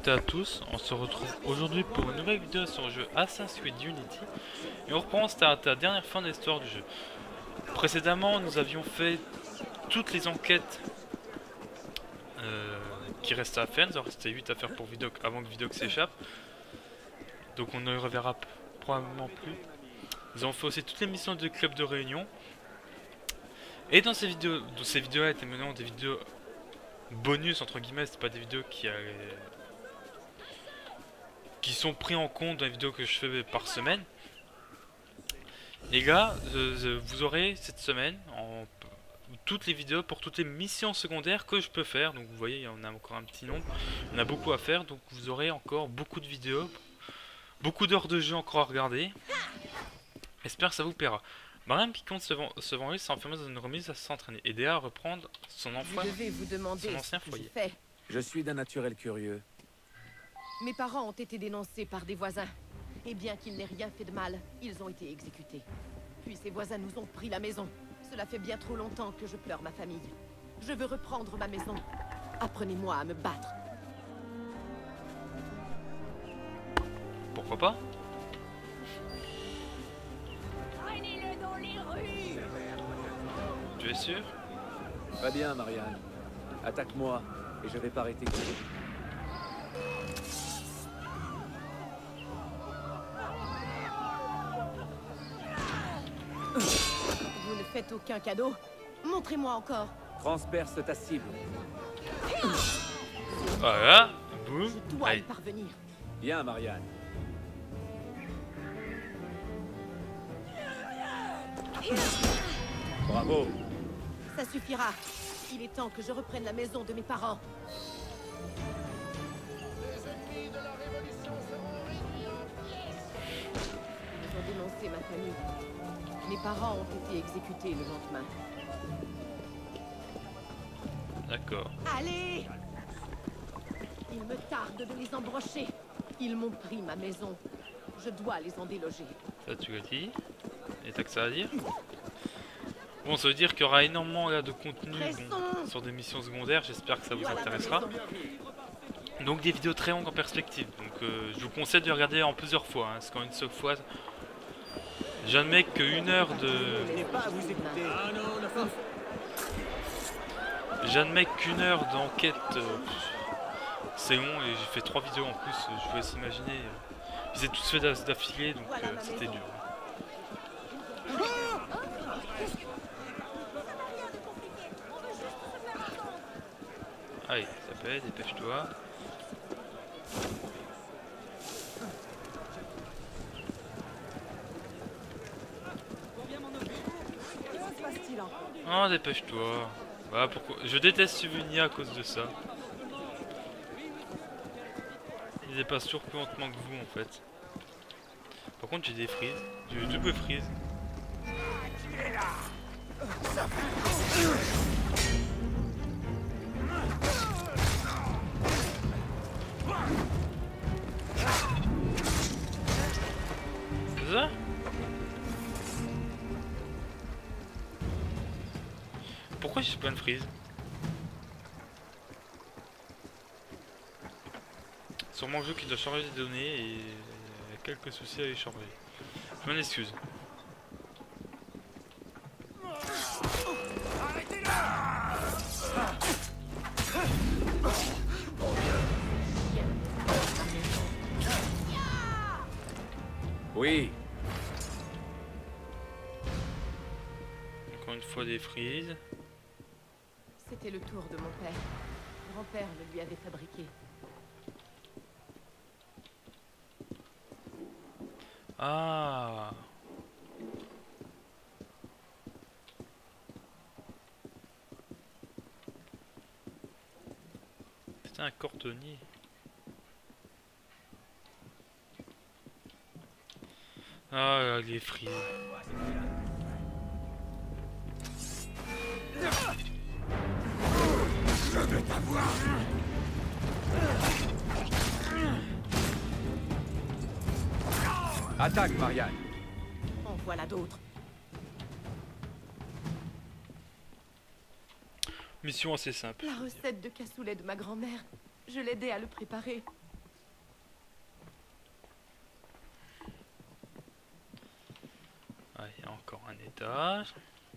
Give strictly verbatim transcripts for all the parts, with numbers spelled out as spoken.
toutes et à tous, on se retrouve aujourd'hui pour une nouvelle vidéo sur le jeu Assassin's Creed Unity. Et on reprend à la dernière fin de l'histoire du jeu. Précédemment, nous avions fait toutes les enquêtes euh, qui restaient à faire. Il nous en restait huit à faire pour Vidocq avant que Vidocq s'échappe. Donc on ne le reverra probablement plus. Nous avons fait aussi toutes les missions de club de réunion. Et dans ces vidéos, dans ces vidéos-là étaient maintenant des vidéos bonus entre guillemets, c'est pas des vidéos qui allaient... qui sont pris en compte dans les vidéos que je fais par semaine. Et là, euh, vous aurez cette semaine en toutes les vidéos pour toutes les missions secondaires que je peux faire. Donc vous voyez, il y en a encore un petit nombre, on a beaucoup à faire, donc vous aurez encore beaucoup de vidéos, beaucoup d'heures de jeu encore à regarder. J'espère que ça vous plaira. Mariam qui compte se venger s'enfermer dans une remise à s'entraîner, aider à reprendre son enfant, vous demander son ancien foyer. Je suis d'un naturel curieux. Mes parents ont été dénoncés par des voisins. Et bien qu'ils n'aient rien fait de mal, ils ont été exécutés. Puis ces voisins nous ont pris la maison. Cela fait bien trop longtemps que je pleure ma famille. Je veux reprendre ma maison. Apprenez-moi à me battre. Pourquoi pas? Tu es sûr? Pas bien, Marianne. Attaque-moi, et je vais pas arrêter. Vous ne faites aucun cadeau? Montrez-moi encore. Transperce ta cible. Voilà, boum. Je dois y parvenir. Bien, Marianne. Bravo. Ça suffira. Il est temps que je reprenne la maison de mes parents. Ils ont dénoncé ma famille. Mes parents ont été exécutés le lendemain. D'accord. Allez! Il me tarde de les embrocher. Ils m'ont pris ma maison. Je dois les en déloger. Ça tu l'as dit. Et t'as que ça à dire? Bon, ça veut dire qu'il y aura énormément là de contenu bon, sur des missions secondaires. J'espère que ça vous intéressera. Donc des vidéos très longues en perspective. Donc euh, je vous conseille de regarder en plusieurs fois. Hein, parce qu'en une seule fois, j'admets qu'une heure de... J'admets qu'une heure d'enquête, euh, c'est long et j'ai fait trois vidéos en plus. Je vous laisse imaginer. Euh, ils étaient tous faits d'affilée, donc euh, c'était dur. Allez, ça fait, dépêche-toi. Oh, dépêche-toi. Voilà pourquoi. Je déteste Souvenir à cause de ça. Il dépasse toujours plus lentement que vous en fait. Par contre, j'ai des frises. J'ai une double frise. C'est ça? Pourquoi j'ai plein de frises? Sur mon jeu qui doit changer des données et il y a quelques soucis à les changer. Je m'en excuse. Oui. Encore une fois des frises. C'était le tour de mon père. Grand-père le lui avait fabriqué. Ah. C'était un cordonnier. Ah là, les frises. Je vais t'avoir. Attaque, Marianne. En voilà d'autres. Mission assez simple. La recette de cassoulet de ma grand-mère, je l'aidais à le préparer. encore un étage.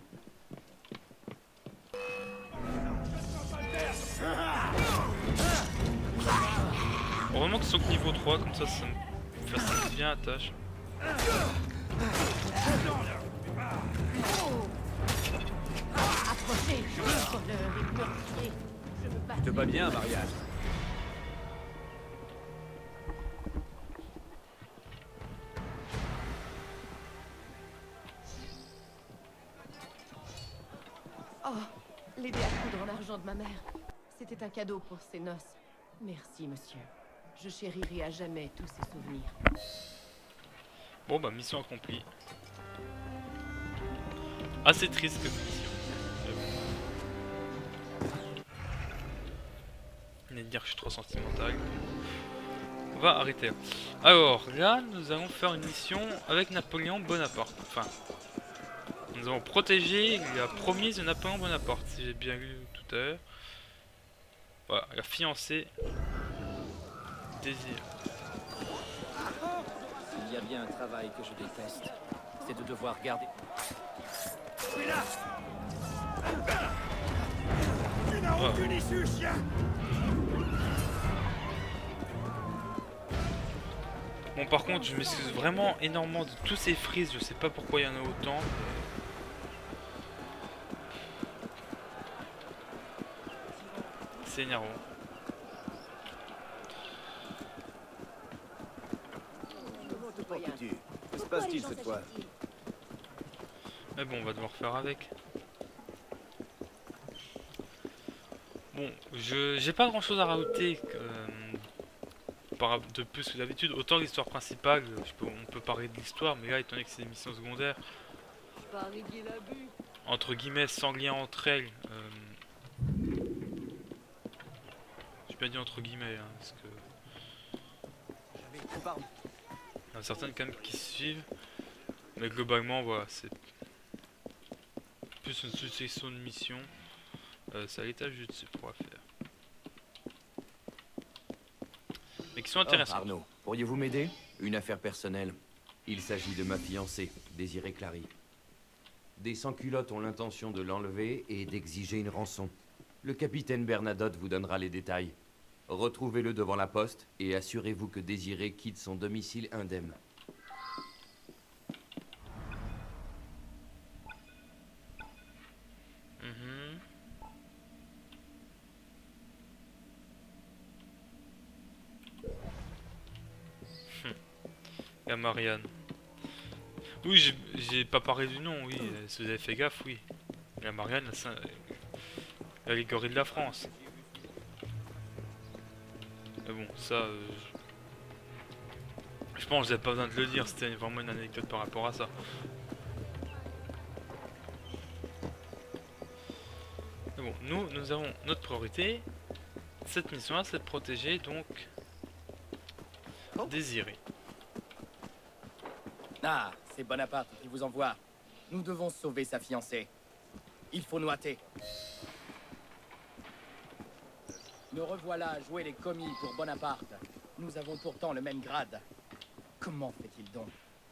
Heureusement qu'ils sont que niveau trois, comme ça ça me facilite bien la tâche. Approchez, voleurs et meurtriers. Je me bats. Tu te bats bien, Marianne. Oh, l'aider à coudre en argent de ma mère. C'était un cadeau pour ses noces. Merci, monsieur. Je chérirai à jamais tous ces souvenirs. Bon bah mission accomplie. Assez triste comme mission. On va dire que je suis trop sentimental. On va arrêter là. Alors là nous allons faire une mission avec Napoléon Bonaparte. Enfin, nous allons protéger la promise de Napoléon Bonaparte, si j'ai bien lu tout à l'heure. Voilà, la fiancée Désir. Il y a bien un travail que je déteste. C'est de devoir garder... Oh. Bon par contre je m'excuse vraiment énormément de tous ces frises, je sais pas pourquoi il y en a autant. C'est énervant. Comment te portes-tu? Que se passe-t-il cette fois? Mais bon on va devoir faire avec. Bon, je j'ai pas grand chose à rajouter euh, par, de plus que d'habitude. Autant l'histoire principale, je peux, on peut parler de l'histoire, mais là étant donné que c'est des missions secondaires, entre guillemets sans lien entre elles, euh, j'ai bien dit entre guillemets, hein, parce que il y en a certaines quand même qui se suivent, mais globalement voilà, c'est plus une succession de missions. Euh, c'est à l'étage du dessus pour la faire. Mais qui sont intéressants. Oh, Arnaud, pourriez-vous m'aider? Une affaire personnelle. Il s'agit de ma fiancée, Désirée Clary. Des sans-culottes ont l'intention de l'enlever et d'exiger une rançon. Le capitaine Bernadotte vous donnera les détails. Retrouvez-le devant la poste et assurez-vous que Désirée quitte son domicile indemne. Mhm. La Marianne. Oui, j'ai pas parlé du nom, oui. Si vous avez fait gaffe, oui. La Marianne, l'allégorie de la France. Mais bon, ça... Euh, je pense que j'avais pas besoin de le dire, c'était vraiment une anecdote par rapport à ça. Mais bon, nous, nous avons notre priorité. Cette mission-là, c'est de protéger, donc... Désirée. Ah, c'est Bonaparte qui vous envoie. Nous devons sauver sa fiancée. Il faut nous hâter. Nous revoilà à jouer les commis pour Bonaparte. Nous avons pourtant le même grade. Comment fait-il donc?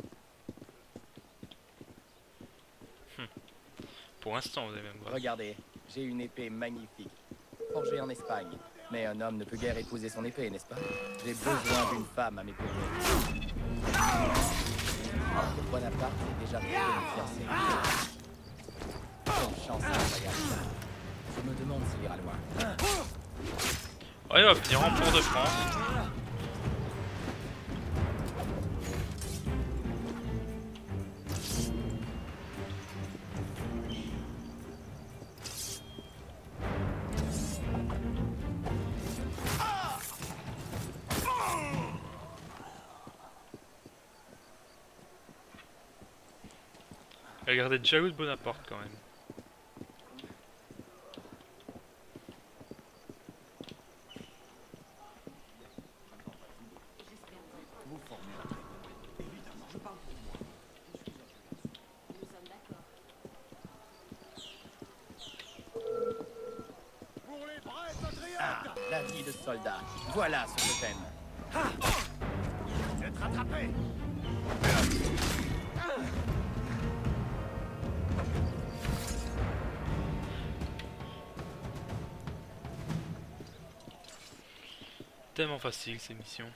Hum. Pour l'instant, vous avez même grade. Regardez, j'ai une épée magnifique, forgée en Espagne. Mais un homme ne peut guère épouser son épée, n'est-ce pas? J'ai besoin d'une femme à m'épouser. Bonaparte est déjà trouvé une fiancée. Quelle chance incroyable. Je me demande s'il ira loin. Ouais, il va finir en Tour de France. Regardez le jaloux de Bonaparte quand même. Ah, la vie de soldat. Voilà ce que j'aime. Être rattrapé. tellement facile ces missions.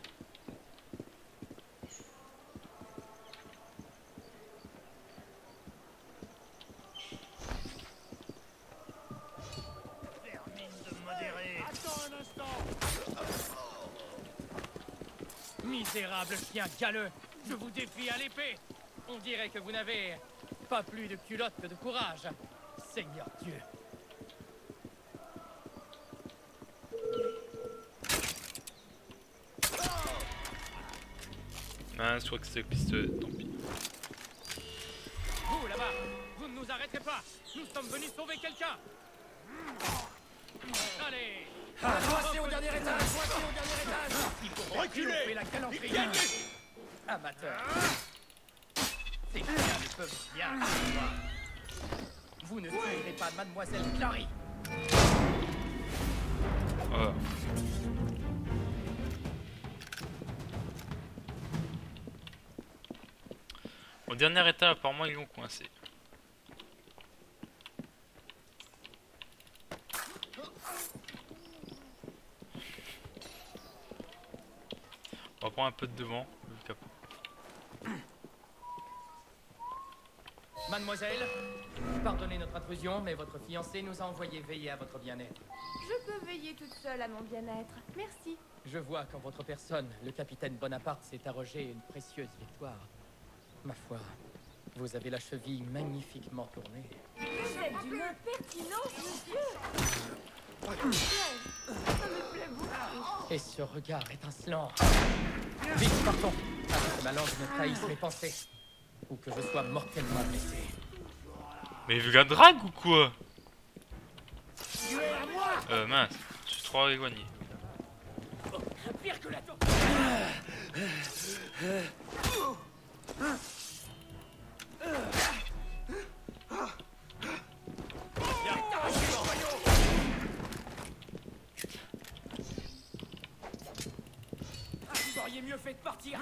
Misérable chien galeux, je vous défie à l'épée. On dirait que vous n'avez pas plus de culotte que de courage. Seigneur Dieu. Ah, soit que c'est le pistolet, tant pis. Vous là-bas, vous ne nous arrêterez pas. Nous sommes venus sauver quelqu'un. Allez. Voici au dernier étage, voici au dernier étage. Il faut reculer la galanterie. Amateur. Ces chiens ne peuvent rien savoir. Vous ne tuerez pas Mademoiselle Clary. Voilà. Au dernier état, apparemment, ils l'ont coincé. On va prendre un peu de devant, le capot. Mademoiselle, pardonnez notre intrusion, mais votre fiancé nous a envoyé veiller à votre bien-être. Je peux veiller toute seule à mon bien-être. Merci. Je vois qu'en votre personne, le capitaine Bonaparte s'est arrogé une précieuse victoire. Ma foi, vous avez la cheville magnifiquement tournée. Vous êtes d'une impertinence, monsieur. Ça me plaît beaucoup. Et ce regard étincelant. Vite, partons, avant que ma langue ne trahisse mes pensées. Ou que je sois mortellement blessé. Mais il veut la drague ou quoi? Euh, mince, je suis trop éloigné. Pire que la tour. Vous auriez mieux fait de partir.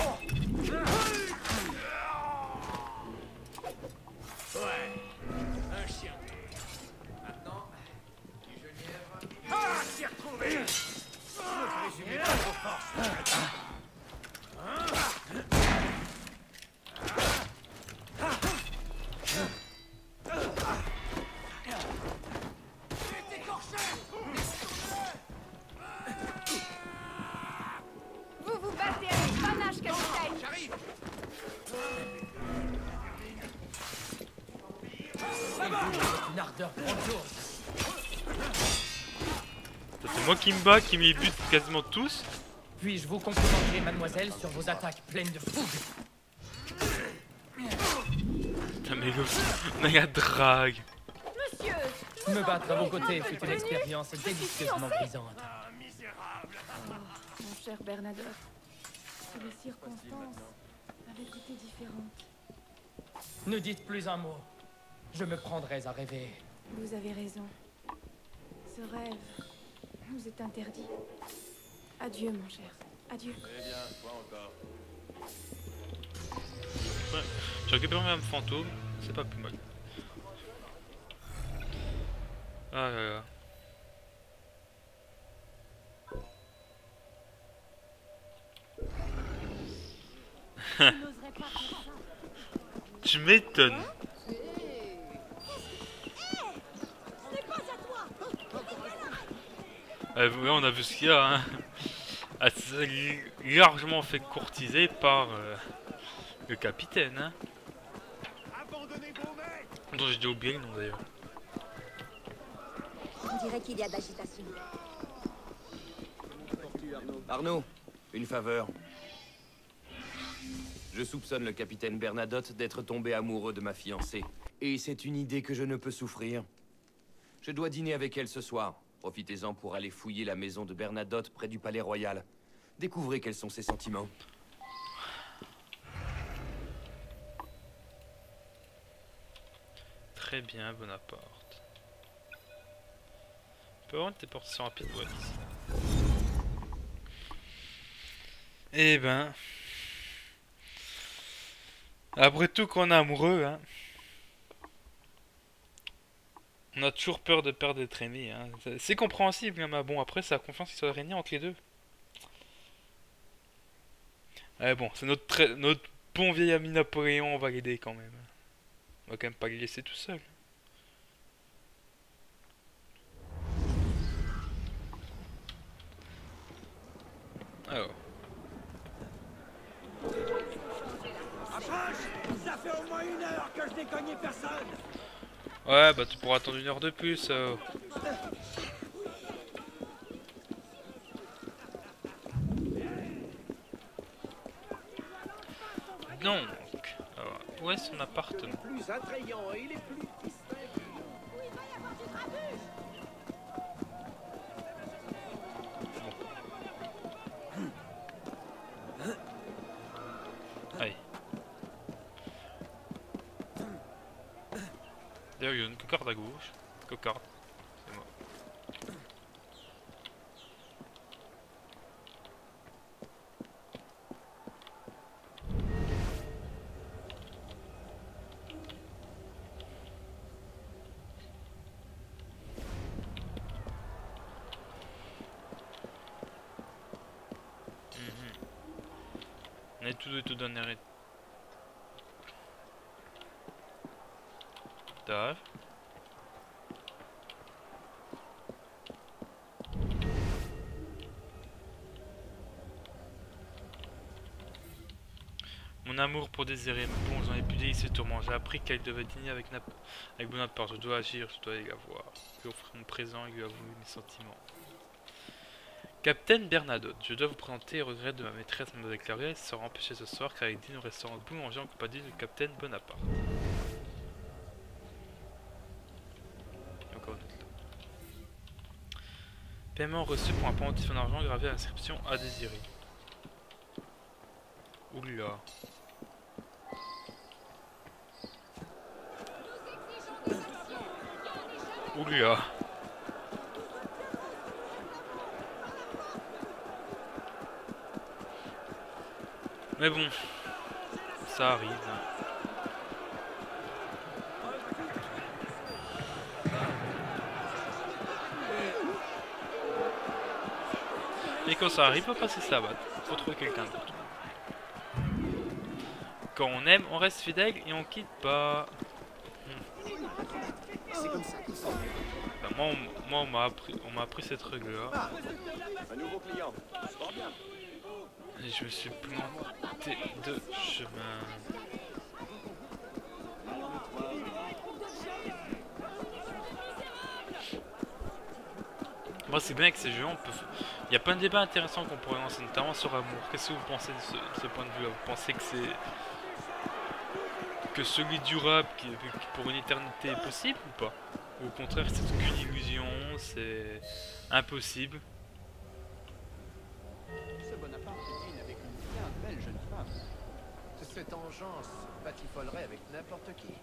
Ouais, un chien. Maintenant, du genièvre. Ah, j'ai retrouvé. Ne présumez pas vos forces. Vous vous battez avec panache, capitaine. J'arrive. Une ardeur grandiose. C'est moi qui me bats, qui m'y bute quasiment tous. Puis-je vous complimenter, mademoiselle, sur vos attaques pleines de fougue? Putain, mais le... on a la drague. Monsieur, Me battre à vos côtés fut une expérience délicieusement grisante. mon cher Bernadotte, les circonstances avaient été différentes. Ne dites plus un mot. Je me prendrais à rêver. Vous avez raison. Ce rêve nous est interdit. Adieu, mon cher. Adieu. Ouais, j'ai récupéré même fantôme, c'est pas plus mal. Ah là là. Tu m'étonnes. Euh, ouais, on a vu ce qu'il y a, hein. Elle s'est largement fait courtiser par euh, le capitaine, hein. Dont j'ai déjà oublié le nom d'ailleurs. On dirait qu'il y a de l'agitation. Arnaud, une faveur. Je soupçonne le capitaine Bernadotte d'être tombé amoureux de ma fiancée. Et c'est une idée que je ne peux souffrir. Je dois dîner avec elle ce soir. Profitez-en pour aller fouiller la maison de Bernadotte près du palais royal. Découvrez quels sont ses sentiments. Très bien, Bonaparte. Tu peux avoir une téléportation rapide, ouais, ici. Eh ben... Après tout qu'on est amoureux, hein. On a toujours peur de perdre d'être aimé, hein. C'est compréhensible, hein, mais bon, après, c'est la confiance qui soit régnée entre les deux. Eh bon, c'est notre, très- notre bon vieil ami Napoléon, on va l'aider quand même. On va quand même pas le laisser tout seul. Alors. Approche! Ça fait au moins une heure que je n'ai cogné personne! Ouais, bah tu pourras attendre une heure de plus. euh. Donc, alors, où est son appartement? Plus attrayant et les plus distincts. Allez. D'ailleurs, il y a une cocarde à gauche. Cocarde. C'est moi. On est tous deux tout dernier étage. Mon amour pour Désiré me plonge dans les plus délicieux tourments. J'ai appris qu'elle devait dîner avec, Nap avec Bonaparte. Je dois agir, je dois aller la voir. Je lui offrir mon présent et lui avouer mes sentiments. Capitaine Bernadotte, je dois vous présenter les regrets de ma maîtresse, Mademoiselle Clary. Elle sera empêchée ce soir car elle dîne au restaurant de boulanger en compagnie du capitaine Bonaparte. Et encore une autre là. Paiement reçu pour un pendentif en argent gravé à l'inscription à désirer. Oula. Oula. Mais bon, ça arrive. Et quand ça arrive, faut passer sa batte. Faut trouver quelqu'un d'autre. Quand on aime, on reste fidèle et on quitte pas. C'est comme ça qu'il s'en est. Ben, moi, on, moi, on m'a appris, on m'a appris cette règle-là. Ah, un nouveau client. Fort bien. Et je me suis planté de chemin. Moi, c'est bien avec ces jeux, on peut. Il y a plein de débats intéressants qu'on pourrait lancer, notamment sur l'amour. Qu'est-ce que vous pensez de ce, de ce point de vue-là? Vous pensez que c'est que celui durable qui, qui pour une éternité est possible ou pas? Ou au contraire, c'est qu'une illusion, c'est impossible? Ce Bonaparte dîne avec une bien belle jeune femme. Cette engeance batifolerait avec n'importe qui.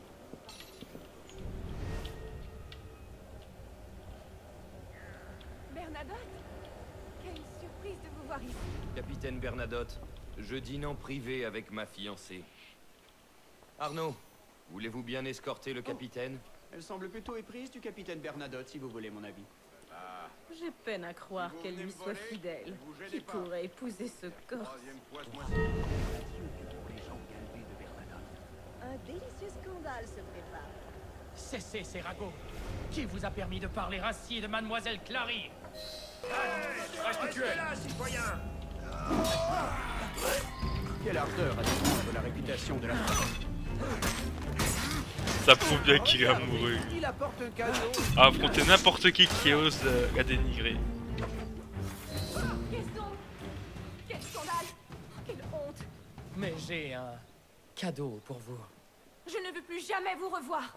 Bernadotte? Quelle surprise de vous voir ici. Capitaine Bernadotte, je dîne en privé avec ma fiancée. Arnaud, voulez-vous bien escorter le capitaine? Elle semble plutôt éprise du capitaine Bernadotte, si vous voulez mon avis. J'ai peine à croire qu'elle lui soit fidèle. Qui pourrait épouser ce corps? Un délicieux scandale se prépare. Cessez ces ragots. Qui vous a permis de parler ainsi de Mademoiselle Clary? Restez là, citoyen! Quelle ardeur à défendre la réputation de la femme. Ça prouve bien qu'il est amoureux. Il apporte un cadeau. À affronter n'importe qui qui ose euh, la dénigrer. Qu'est-ce donc? Quel scandale! Quelle honte! Mais j'ai un cadeau pour vous. Je ne veux plus jamais vous revoir.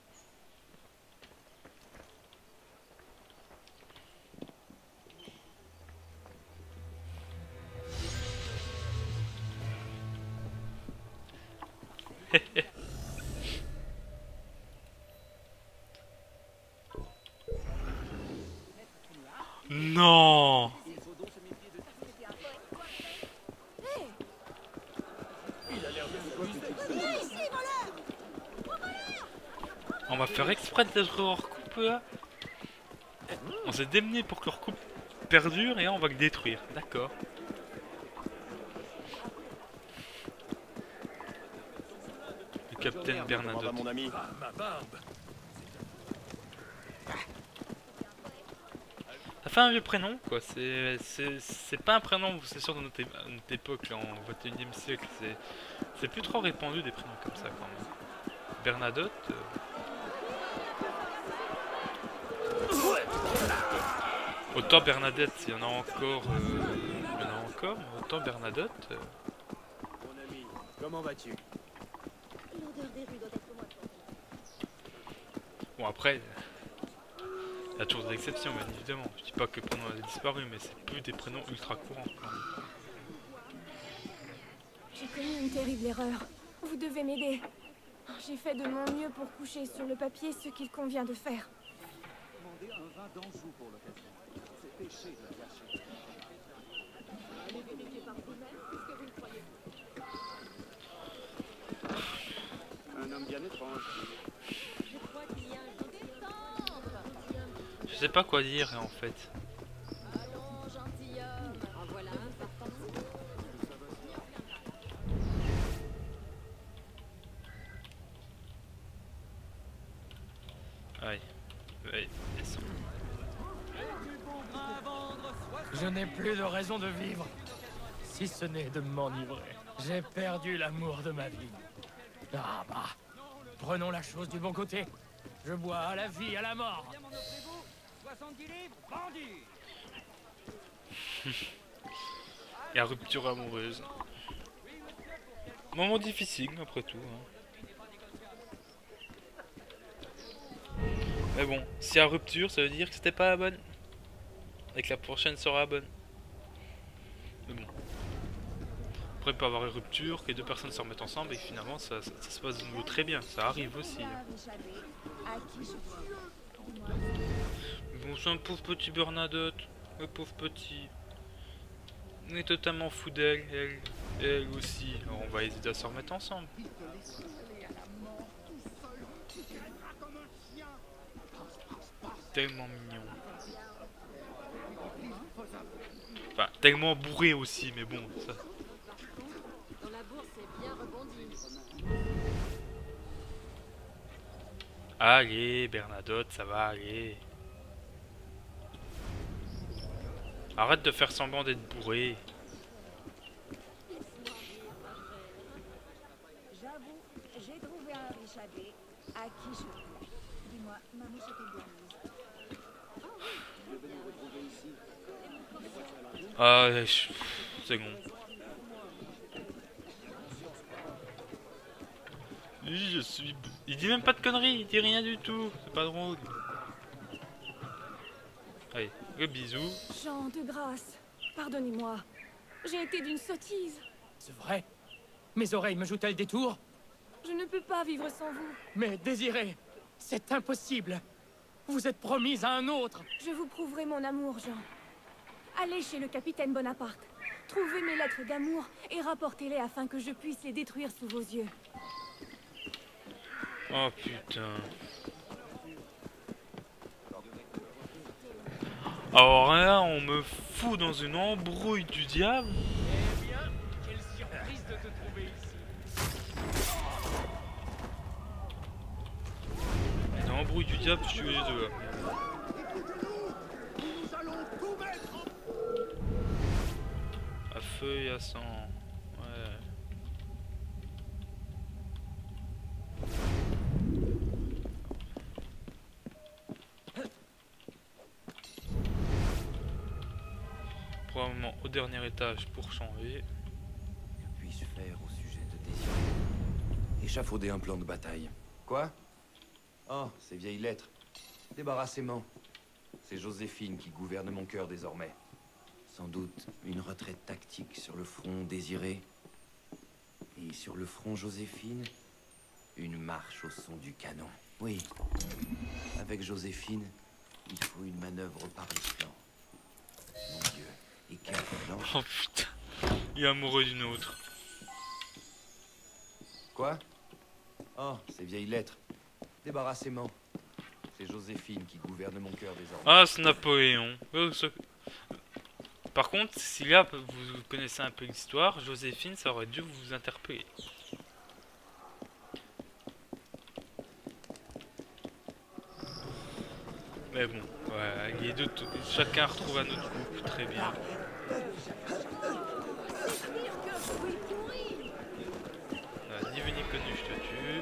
Non. On va faire exprès d'être hors coupe là. On s'est démené pour que leur coupe perdure et là on va le détruire. D'accord. capitaine Bernadotte. mon ami. Ah, ma barbe. Ça fait un vieux prénom, quoi. C'est c'est pas un prénom, c'est sûr, de notre, é notre époque, là, en vingt et unième siècle. C'est plus trop répandu des prénoms comme ça, quand même. Bernadotte. Euh... Autant Bernadette, il y en a encore. Euh... Il y en a encore, mais autant Bernadotte. Euh... Mon ami, comment vas-tu? Bon, après. Il y a toujours des exceptions, bien évidemment. Je dis pas que le prénom a disparu, mais c'est plus des prénoms ultra courants. J'ai commis une terrible erreur. Vous devez m'aider. J'ai fait de mon mieux pour coucher sur le papier ce qu'il convient de faire. Demandez un vin d'Anjou pour l'occasion. C'est péché de la cacher. Allez vérifier par vous-même, puisque vous le croyez. Un homme bien étrange. Je crois qu'il y a un Je sais pas quoi dire en fait. Allons, gentilhomme. En voilà un partant. Aïe. Aïe. Je n'ai plus de raison de vivre, si ce n'est de m'enivrer. J'ai perdu l'amour de ma vie. Ah bah, prenons la chose du bon côté. Je bois à la vie, à la mort. Et la rupture amoureuse. Moment difficile après tout. Hein. Mais bon, s'il y a rupture, ça veut dire que c'était pas la bonne. Et que la prochaine sera la bonne. Mais bon. Après, il peut y avoir une rupture, que les deux personnes se remettent ensemble et que finalement ça, ça, ça se passe de nouveau très bien. Ça arrive aussi. Hein. Bon, c'est un pauvre petit Bernadotte. Le pauvre petit. On est totalement fou d'elle, elle, elle aussi. Alors on va les aider à se remettre ensemble. Tellement mignon. Enfin, tellement bourré aussi, mais bon, ça. Dans la bourse, c'est bien rebondi. Allez, Bernadotte, ça va aller. Arrête de faire semblant d'être bourré. J'avoue, j'ai trouvé un riche abbé à qui je plais. Dis-moi, ma mouche était bien mise. Ah, c'est bon. Je suis... Il dit même pas de conneries, il dit rien du tout. C'est pas drôle. Allez, le bisou. Jean, de grâce, pardonnez-moi. J'ai été d'une sottise. C'est vrai? Mes oreilles me jouent-elles des tours? Je ne peux pas vivre sans vous. Mais Désiré, c'est impossible. Vous êtes promise à un autre. Je vous prouverai mon amour, Jean. Allez chez le capitaine Bonaparte. Trouvez mes lettres d'amour et rapportez-les afin que je puisse les détruire sous vos yeux. Oh putain. Alors là, on me fout dans une embrouille du diable. Eh bien, quelle surprise de te trouver ici. Une embrouille du diable, je suis les deux là. À feu et à sang. Ouais. Probablement au dernier étage pour changer. Que puis-je faire au sujet de Désiré? Échafauder un plan de bataille. Quoi? Oh, ces vieilles lettres. Débarrassement. C'est Joséphine qui gouverne mon cœur désormais. Sans doute une retraite tactique sur le front Désiré. Et sur le front Joséphine, une marche au son du canon. Oui. Avec Joséphine, il faut une manœuvre par les flancs. Mon Dieu. Et quel plan? Oh putain. Il est amoureux d'une autre. Quoi? Oh, ces vieilles lettres. Débarrassement. C'est Joséphine qui gouverne mon cœur désormais. Ah, c'est Napoléon. Oh, ce... Par contre, si là vous connaissez un peu l'histoire, Joséphine, ça aurait dû vous interpeller. Mais bon, ouais, les deux, chacun retrouve un autre groupe, très bien. Ah, ni vu ni connu, je te tue.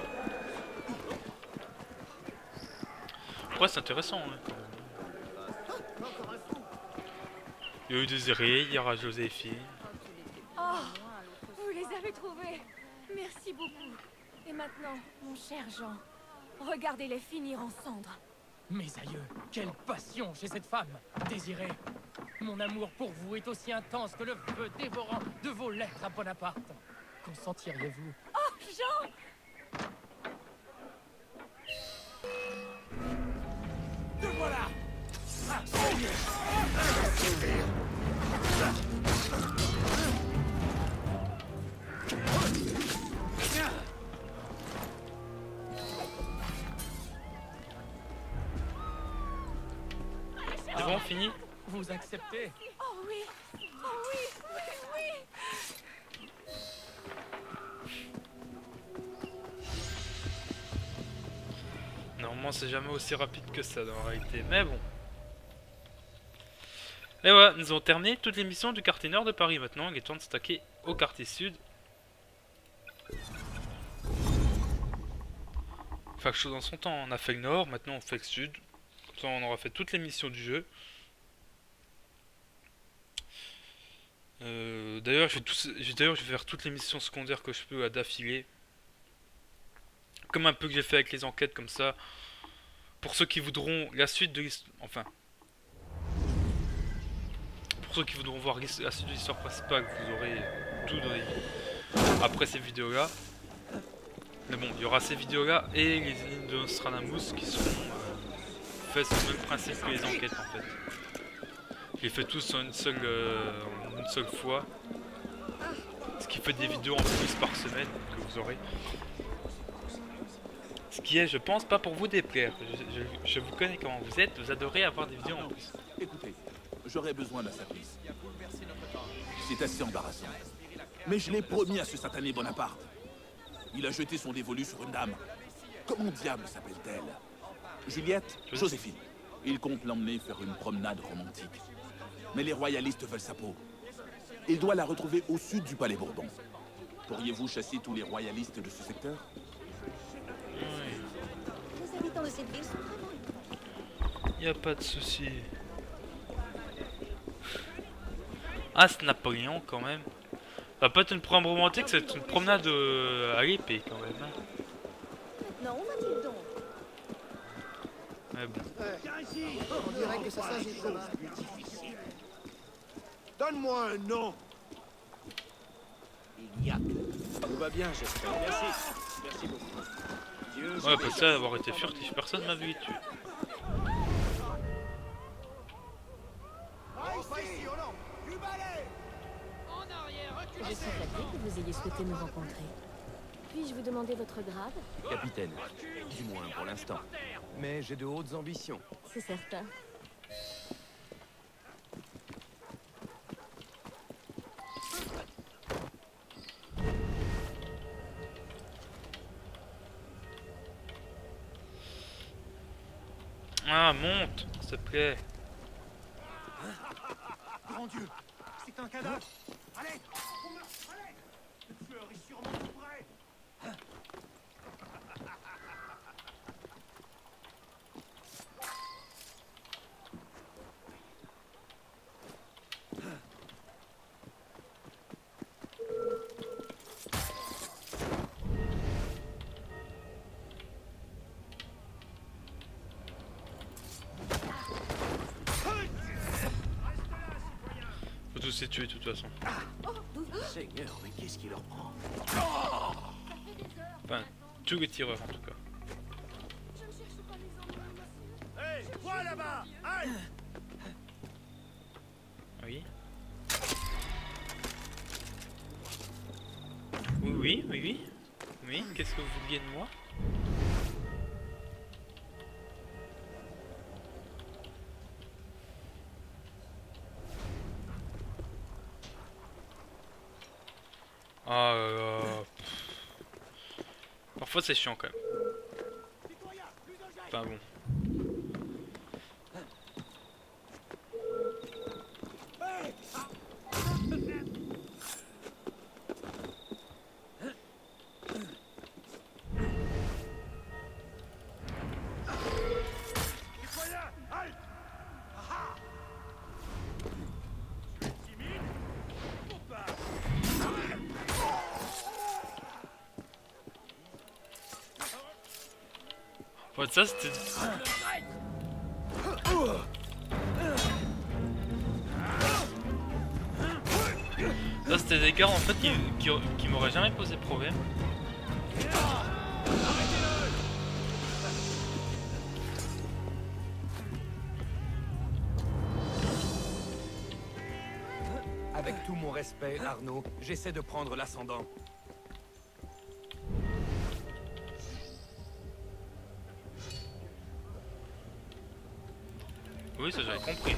Ouais, c'est intéressant, hein, quand même. Il y a eu Désiré, il y aura Joséphine. Oh, vous les avez trouvés. Merci beaucoup. Et maintenant, mon cher Jean, regardez-les finir en cendres. Mes aïeux, quelle passion chez cette femme, Désirée. Mon amour pour vous est aussi intense que le feu dévorant de vos lettres à Bonaparte. Qu'en sentiriez-vous? Oh, Jean! Te voilà! Ah, C'est bon, fini? vous acceptez? Oh oui! Oh oui! Oui, oui! Normalement, c'est jamais aussi rapide que ça dans la réalité, mais bon. Et voilà, nous avons terminé toutes les missions du quartier nord de Paris. Maintenant, il est temps de s'attaquer au quartier sud. Chaque chose dans son temps. On a fait le nord, maintenant on fait le sud. Comme ça, on aura fait toutes les missions du jeu. Euh, D'ailleurs, je, je vais faire toutes les missions secondaires que je peux à d'affilée. Comme un peu que j'ai fait avec les enquêtes, comme ça. Pour ceux qui voudront la suite de l'histoire... Enfin... Pour ceux qui voudront voir la suite de l'histoire principale, vous aurez tout dans les... après ces vidéos-là. Mais bon, il y aura ces vidéos-là et les lignes de Nostradamus qui seront euh, faites sur le même principe que les enquêtes, en fait. Je les fais tous en une seule, euh, en une seule fois. Ce qui fait des vidéos en plus par semaine que vous aurez. Ce qui est, je pense, pas pour vous déplaire. Je, je, je vous connais comment vous êtes, vous adorez avoir des vidéos en plus. Écoutez, j'aurais besoin d'un service. C'est assez embarrassant. Mais je l'ai promis à ce satané Bonaparte. Il a jeté son dévolu sur une dame. Comment diable s'appelle-t-elle? Juliette? Joséphine. Il compte l'emmener faire une promenade romantique. Mais les royalistes veulent sa peau. Il doit la retrouver au sud du palais Bourbon. Pourriez-vous chasser tous les royalistes de ce secteur? Les habitants de cette ville sont vraiment... Y a pas de souci. Ah, c'est Napoléon quand même. Ça va pas être une promenade romantique, c'est une promenade euh, à l'épée quand même. Hein. Maintenant, où va-t-il donc? Mais bon. On dirait que ça s'agit trop. Donne-moi un nom. Ignac. Tout va bien, j'espère. Merci. Merci beaucoup. Dieu. Ouais, parce que avoir été furtif, personne m'a vu les tuer. Je suis flattée que vous ayez souhaité nous rencontrer. Puis-je vous demander votre grade? Capitaine. Du moins pour l'instant. Mais j'ai de hautes ambitions. C'est certain. Ah, monte, s'il te plaît. Grand Dieu, c'est un cadavre. Allez, on marche, allez. Le tueur est sûrement tout près. Faut tous les tuer de toute façon. Seigneur, mais qu'est-ce qui leur prend? Enfin, tous les tireurs en tout cas. Hé, toi là-bas! Aïe! Oui. Oui, oui, oui, oui. Oui, qu'est-ce que vous vouliez de moi? Ah là là. Parfois c'est chiant quand même. Enfin bon. Ouais, ça c'était... Ça c'était des gars en fait qui, qui, qui m'auraient jamais posé problème. Avec tout mon respect, Arnaud, j'essaie de prendre l'ascendant. Oui, ça j'avais compris.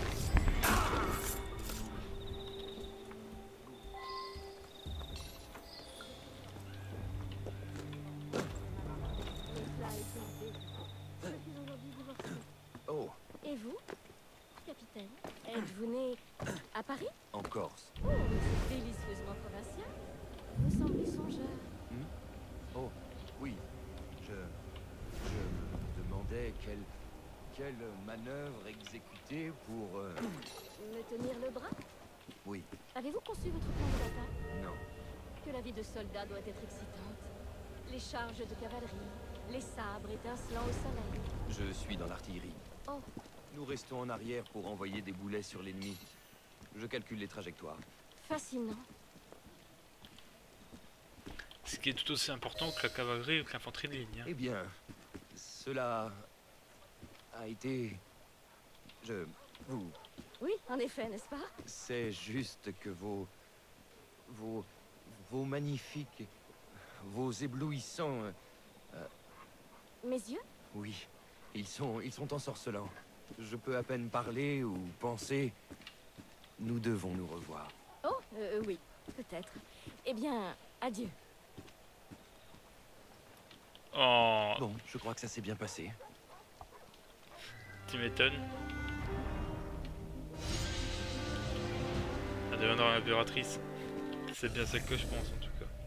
Oh. Et vous, capitaine? Êtes-vous né à Paris? En Corse. Oh, c'est délicieusement provincial. Vous semblez songeur. Hmm? Oh, oui. Je... Je me demandais quelle... Quelle manœuvre exécuter pour... Euh... Me tenir le bras? Oui. Avez-vous conçu votre plan de bataille? Non. Que la vie de soldat doit être excitante. Les charges de cavalerie, les sabres étincelants au soleil. Je suis dans l'artillerie. Oh. Nous restons en arrière pour envoyer des boulets sur l'ennemi. Je calcule les trajectoires. Fascinant. Ce qui est tout aussi important que la cavalerie ou que l'infanterie de ligne. Hein. Eh bien, cela a été... Je... Vous... Oui, en effet, n'est-ce pas? C'est juste que vos... Vos... Vos magnifiques... Vos éblouissants... Euh... Mes yeux? Oui, ils sont... Ils sont ensorcelants. Je peux à peine parler ou penser. Nous devons nous revoir. Oh, euh, oui, peut-être. Eh bien, adieu. Oh. Bon, je crois que ça s'est bien passé. Tu m'étonnes. Elle deviendra impératrice. C'est bien celle que je pense en tout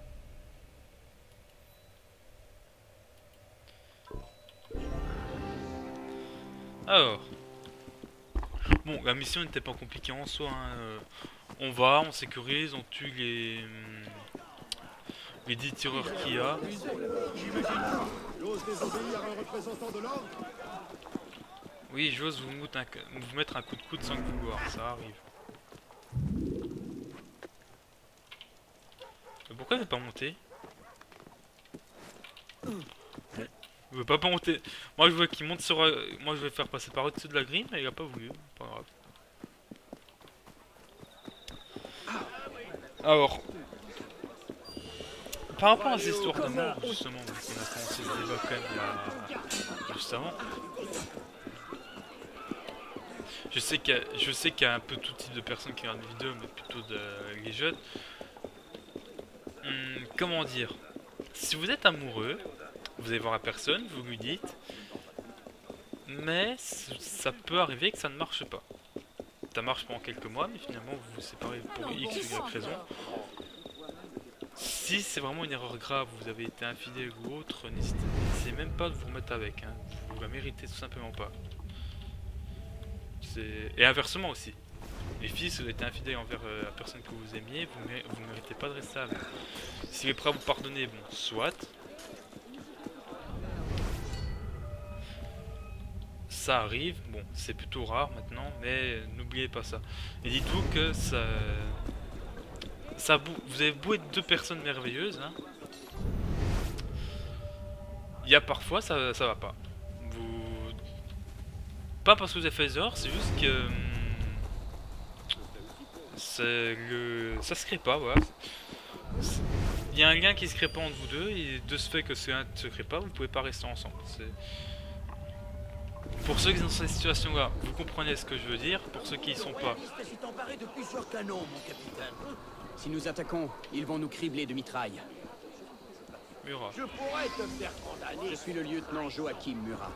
cas. Alors. Bon, la mission n'était pas compliquée en soi. Hein. Euh, on va, on sécurise, on tue les... les dix tireurs qu'il y a. Oui, j'ose vous, vous mettre un coup de coude sans que vous vouloir, ça arrive. Mais pourquoi il veut pas monter? Il veut pas monter. Moi je veux qu'il monte sur... Moi je vais faire passer par au-dessus de la grille, mais il a pas voulu. Pas grave. Alors... Par rapport à ces histoires d'amour, justement, vu qu'on a commencé le débat quand même là, juste avant. Je sais qu'il y, je sais qu'il y a un peu tout type de personnes qui regardent des vidéos, mais plutôt de, les jeunes. Hum, comment dire? Si vous êtes amoureux, vous allez voir la personne, vous lui dites, mais ça peut arriver que ça ne marche pas. Ça marche pendant quelques mois, mais finalement vous vous séparez pour X ou Y raison. Si c'est vraiment une erreur grave, vous avez été infidèle ou autre, n'essayez même pas de vous remettre avec, hein. Vous la méritez tout simplement pas. Et inversement aussi. Les filles, si vous avez été infidèle envers euh, la personne que vous aimiez, vous ne vous méritez pas de rester avec. S'il est prêt à vous pardonner, bon, soit. Ça arrive, bon, c'est plutôt rare maintenant, mais n'oubliez pas ça. Et dites-vous que ça... ça vous avez beau être deux personnes merveilleuses, hein, il y a parfois ça, ça va pas. Vous... Pas parce que vous avez fait des erreurs, c'est juste que... c'est le... ça se crée pas, voilà. Il y a un lien qui se crée pas entre vous deux, et de ce fait que ce lien ne se crée pas, vous pouvez pas rester ensemble. Pour ceux qui sont dans cette situation-là, vous comprenez ce que je veux dire. Pour ceux qui y sont pas... Si nous attaquons, ils vont nous cribler de mitraille. Murat. Je pourrais te faire condamner. Je suis le lieutenant Joachim Murat.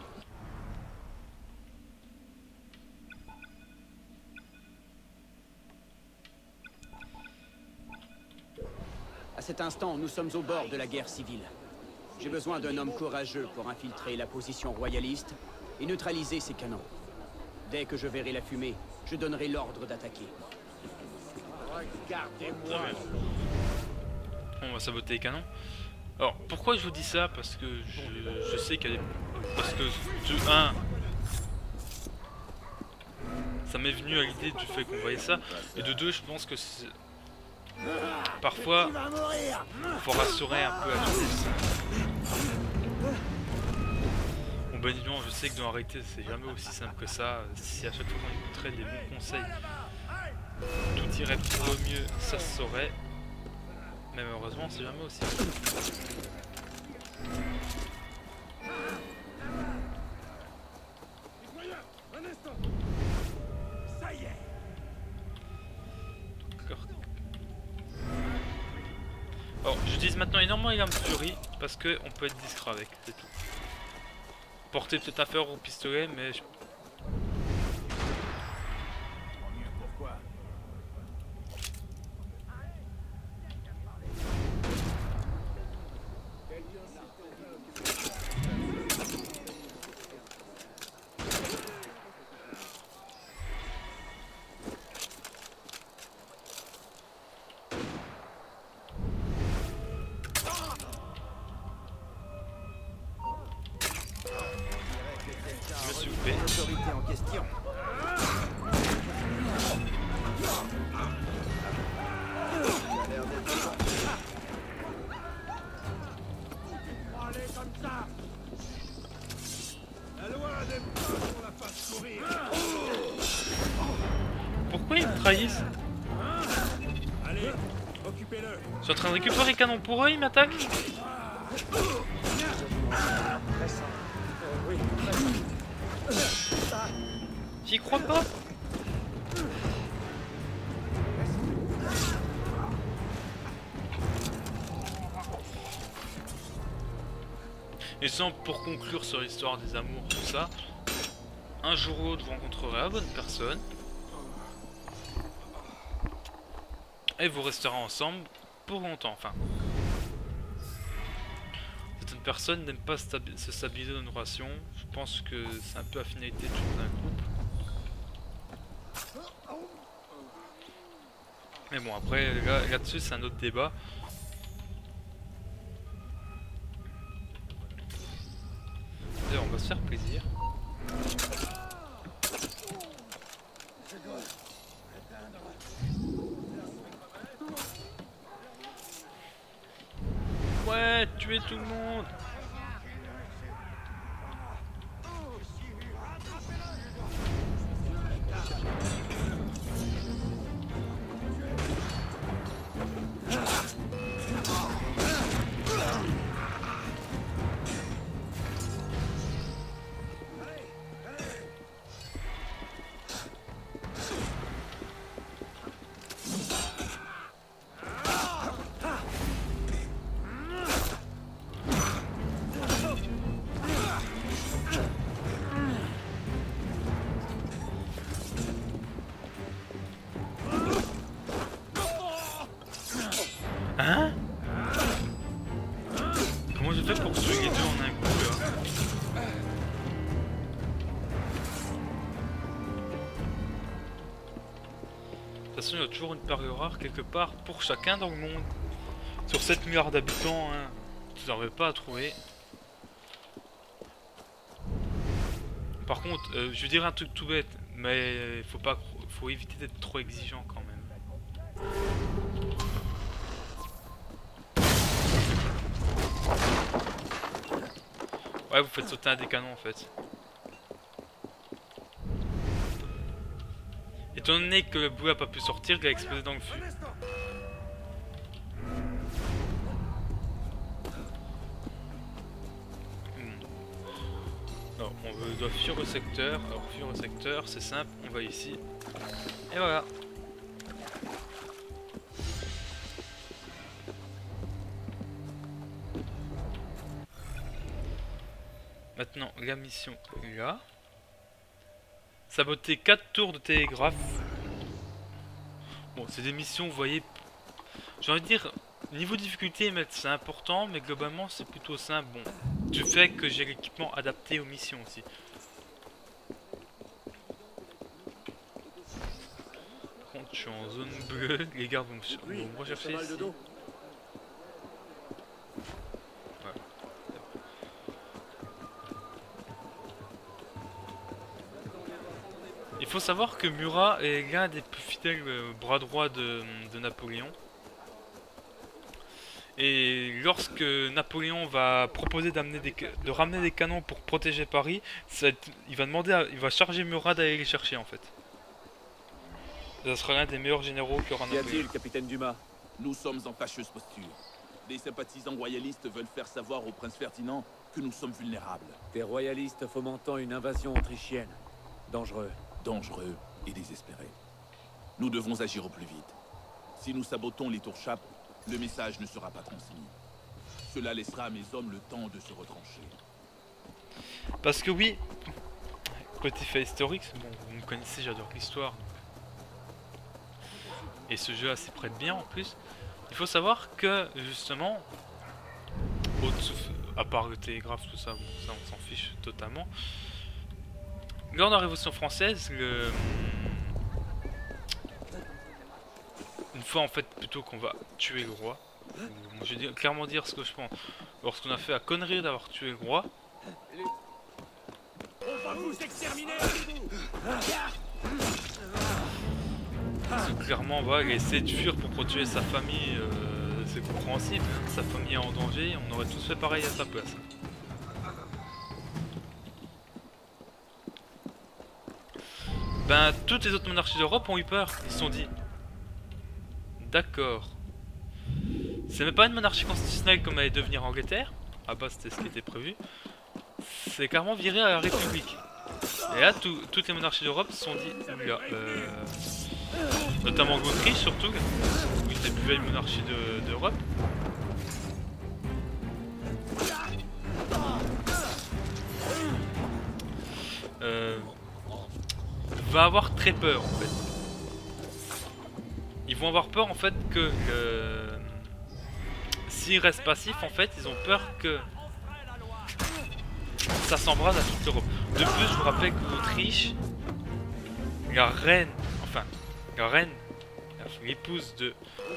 À cet instant, nous sommes au bord de la guerre civile. J'ai besoin d'un homme courageux pour infiltrer la position royaliste et neutraliser ses canons. Dès que je verrai la fumée, je donnerai l'ordre d'attaquer. Regardez-moi. On va saboter les canons. Alors, pourquoi je vous dis ça? Parce que je, je sais qu'il y a des... Parce que, de un... Ça m'est venu à l'idée du fait qu'on voyait ça. Et de deux, je pense que c'est... Parfois, il faut rassurer un peu la jeunesse. Bon, ben dis donc, je sais que dans la réalité, c'est jamais aussi simple que ça. Si à chaque fois qu'on écouterait des bons conseils, tout irait pour le mieux, ça se saurait. Mais malheureusement, c'est jamais aussi simple. Ça y est. D'accord. Alors, j'utilise maintenant énormément les lames furie parce qu'on peut être discret avec, c'est tout. Porter peut-être affaire au pistolet, mais je... Pourquoi? Je me suis coupé. L'autorité en question. Allez comme ça. La loi n'aime pas qu'on la fasse courir. Pourquoi ils me trahissent? Allez, occupez-le. Je suis en train de récupérer les canons pour eux, ils m'attaquent. J'y crois pas. Et sans pour conclure sur l'histoire des amours, tout ça, un jour ou l'autre vous rencontrerez la bonne personne et vous resterez ensemble pour longtemps. Enfin, certaines personnes n'aiment pas stabi se stabiliser dans une relation. Je pense que c'est un peu la finalité de un couple. Mais bon, après là, là-dessus c'est un autre débat. D'ailleurs, on va se faire plaisir. Ouais, tuer tout le monde. Hein? Comment je fais pour tuer les deux en un coup là? De toute façon, il y a toujours une parure rare quelque part pour chacun dans le monde. Sur sept milliards d'habitants, hein, tu n'arrives pas à trouver. Par contre, euh, je veux dire un truc tout bête, mais faut pas, faut éviter d'être trop exigeant quand même. Ouais, vous faites sauter un des canons en fait. Étant donné que le boulet a pas pu sortir, il a explosé dans le fût. Hmm. Non, on veut, doit fuir au secteur. Alors fuir au secteur, c'est simple, on va ici. Et voilà. Maintenant, la mission est là. Saboter quatre tours de télégraphe. Bon, c'est des missions, vous voyez. J'ai envie de dire, niveau difficulté, c'est important, mais globalement, c'est plutôt simple. Bon, du fait que j'ai l'équipement adapté aux missions aussi. Quand je suis en zone bleue, les gardes vont me, vont me rechercher ici. faut savoir que Murat est l'un des plus fidèles euh, bras droits de, de Napoléon. Et lorsque Napoléon va proposer d'amener des, de ramener des canons pour protéger Paris, ça va être, il va demander, à, il va charger Murat d'aller les chercher en fait. Ça sera l'un des meilleurs généraux qu'il y aura Qu'y Napoléon. a-t-il, capitaine Dumas? Nous sommes en fâcheuse posture. Des sympathisants royalistes veulent faire savoir au prince Ferdinand que nous sommes vulnérables. Des royalistes fomentant une invasion autrichienne. Dangereux. Dangereux et désespérés. Nous devons agir au plus vite. Si nous sabotons les tours Chape, le message ne sera pas transmis. Cela laissera à mes hommes le temps de se retrancher. Parce que oui, côté fait historique, bon, vous me connaissez, j'adore l'histoire. Et ce jeu s'y prête bien en plus. Il faut savoir que justement, à part le télégraphe, tout ça, bon, ça on s'en fiche totalement. Lors de la Révolution française, le... une fois en fait plutôt qu'on va tuer le roi, je vais clairement dire ce que je pense. Lorsqu'on a fait la connerie d'avoir tué le roi, On va vous exterminer. clairement voilà, il a essayé de fuir pour protéger sa famille, euh, c'est compréhensible, sa famille est en danger, on aurait tous fait pareil à sa place. Ben, toutes les autres monarchies d'Europe ont eu peur, ils se sont dit d'accord. C'est même pas une monarchie constitutionnelle comme allait devenir Angleterre, ah bah c'était ce qui était prévu. C'est carrément viré à la République. Et là, tout, toutes les monarchies d'Europe se sont dit, oula, euh, notamment l'Autriche surtout, une des plus vieilles monarchies d'Europe. Euh, va avoir très peur en fait. Ils vont avoir peur en fait que euh, s'ils restent passifs en fait, ils ont peur que ça s'embrase à toute l'Europe. De plus, je vous rappelle que l'Autriche, la reine, enfin, la reine, l'épouse de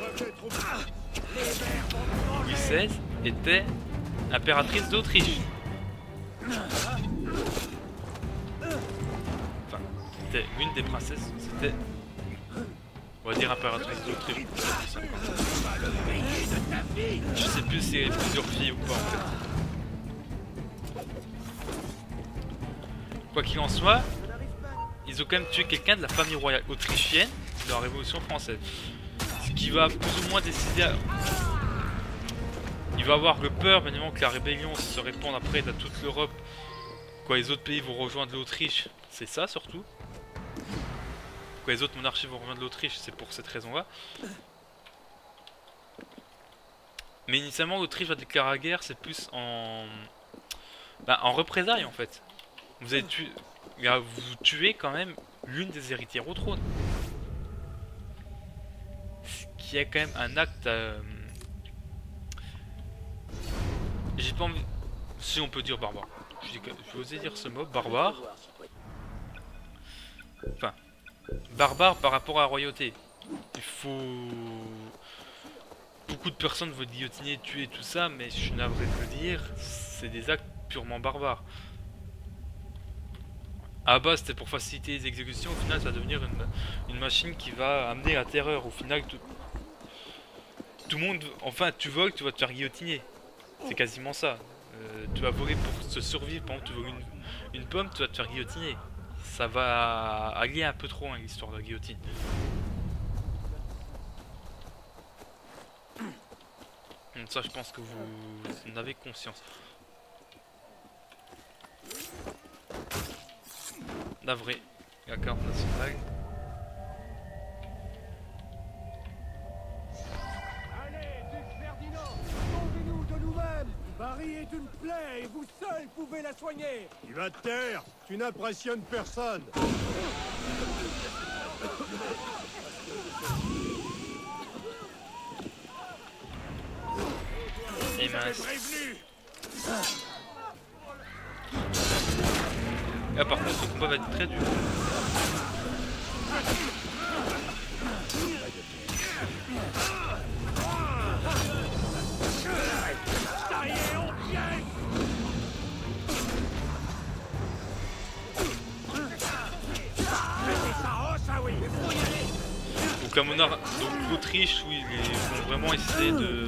Louis seize, était impératrice d'Autriche. Enfin, c'était l'une des princesses, c'était, on va dire, impératrice d'Autriche. Je sais plus si elle a plusieurs filles ou pas en fait. Quoi qu'il en soit, ils ont quand même tué quelqu'un de la famille royale autrichienne de la Révolution française. Ce qui va plus ou moins décider... À... Il va avoir le peur, bien évidemment, que la rébellion se répande après dans toute l'Europe. Quoi, les autres pays vont rejoindre l'Autriche, c'est ça surtout. Quoi, les autres monarchies vont rejoindre l'Autriche, c'est pour cette raison-là. Mais initialement, l'Autriche va déclarer la guerre, c'est plus en... Ben, en représailles en fait. Vous avez tué, vous tuez quand même l'une des héritières au trône. Ce qui est quand même un acte. Euh... J'ai pas envie. Si on peut dire barbare. Je vais oser dire ce mot, barbare. Enfin, barbare par rapport à la royauté. Il faut. Beaucoup de personnes veulent guillotiner, tuer, tout ça, mais je suis navré de le dire, c'est des actes purement barbares. À la base, c'était pour faciliter les exécutions, au final, ça va devenir une, une machine qui va amener la terreur. Au final, tout, tout le monde... Enfin, tu voles, tu vas te faire guillotiner. C'est quasiment ça. Euh, tu vas voler pour se survivre. Par exemple, tu voles une, une pomme, tu vas te faire guillotiner. Ça va aller un peu trop loin, l'histoire de la guillotine. Ça, je pense que vous, vous en avez conscience. Navré, la carte nationale. Allez, duc Ferdinand, sauvez-nous de nous-mêmes. Paris est une plaie et vous seuls pouvez la soigner. Tu vas te taire, tu n'impressionnes personne. Et mince. Là par contre, le combat va être très dur. Donc la monarque, donc l'Autriche, où ils vont vraiment essayer de...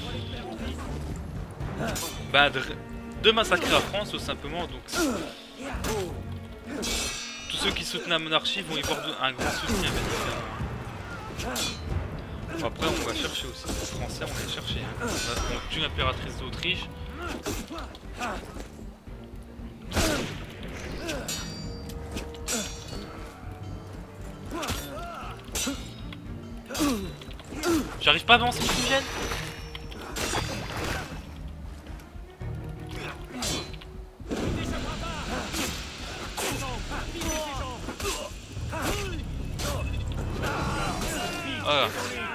Bah, de, de massacrer la France tout simplement. Donc tous ceux qui soutenaient la monarchie vont y voir un grand soutien bien évidemment. Après on va chercher aussi les Français, on va les chercher. Hein. On tue l'impératrice d'Autriche. J'arrive pas à avancer, ils me viennent. Voilà.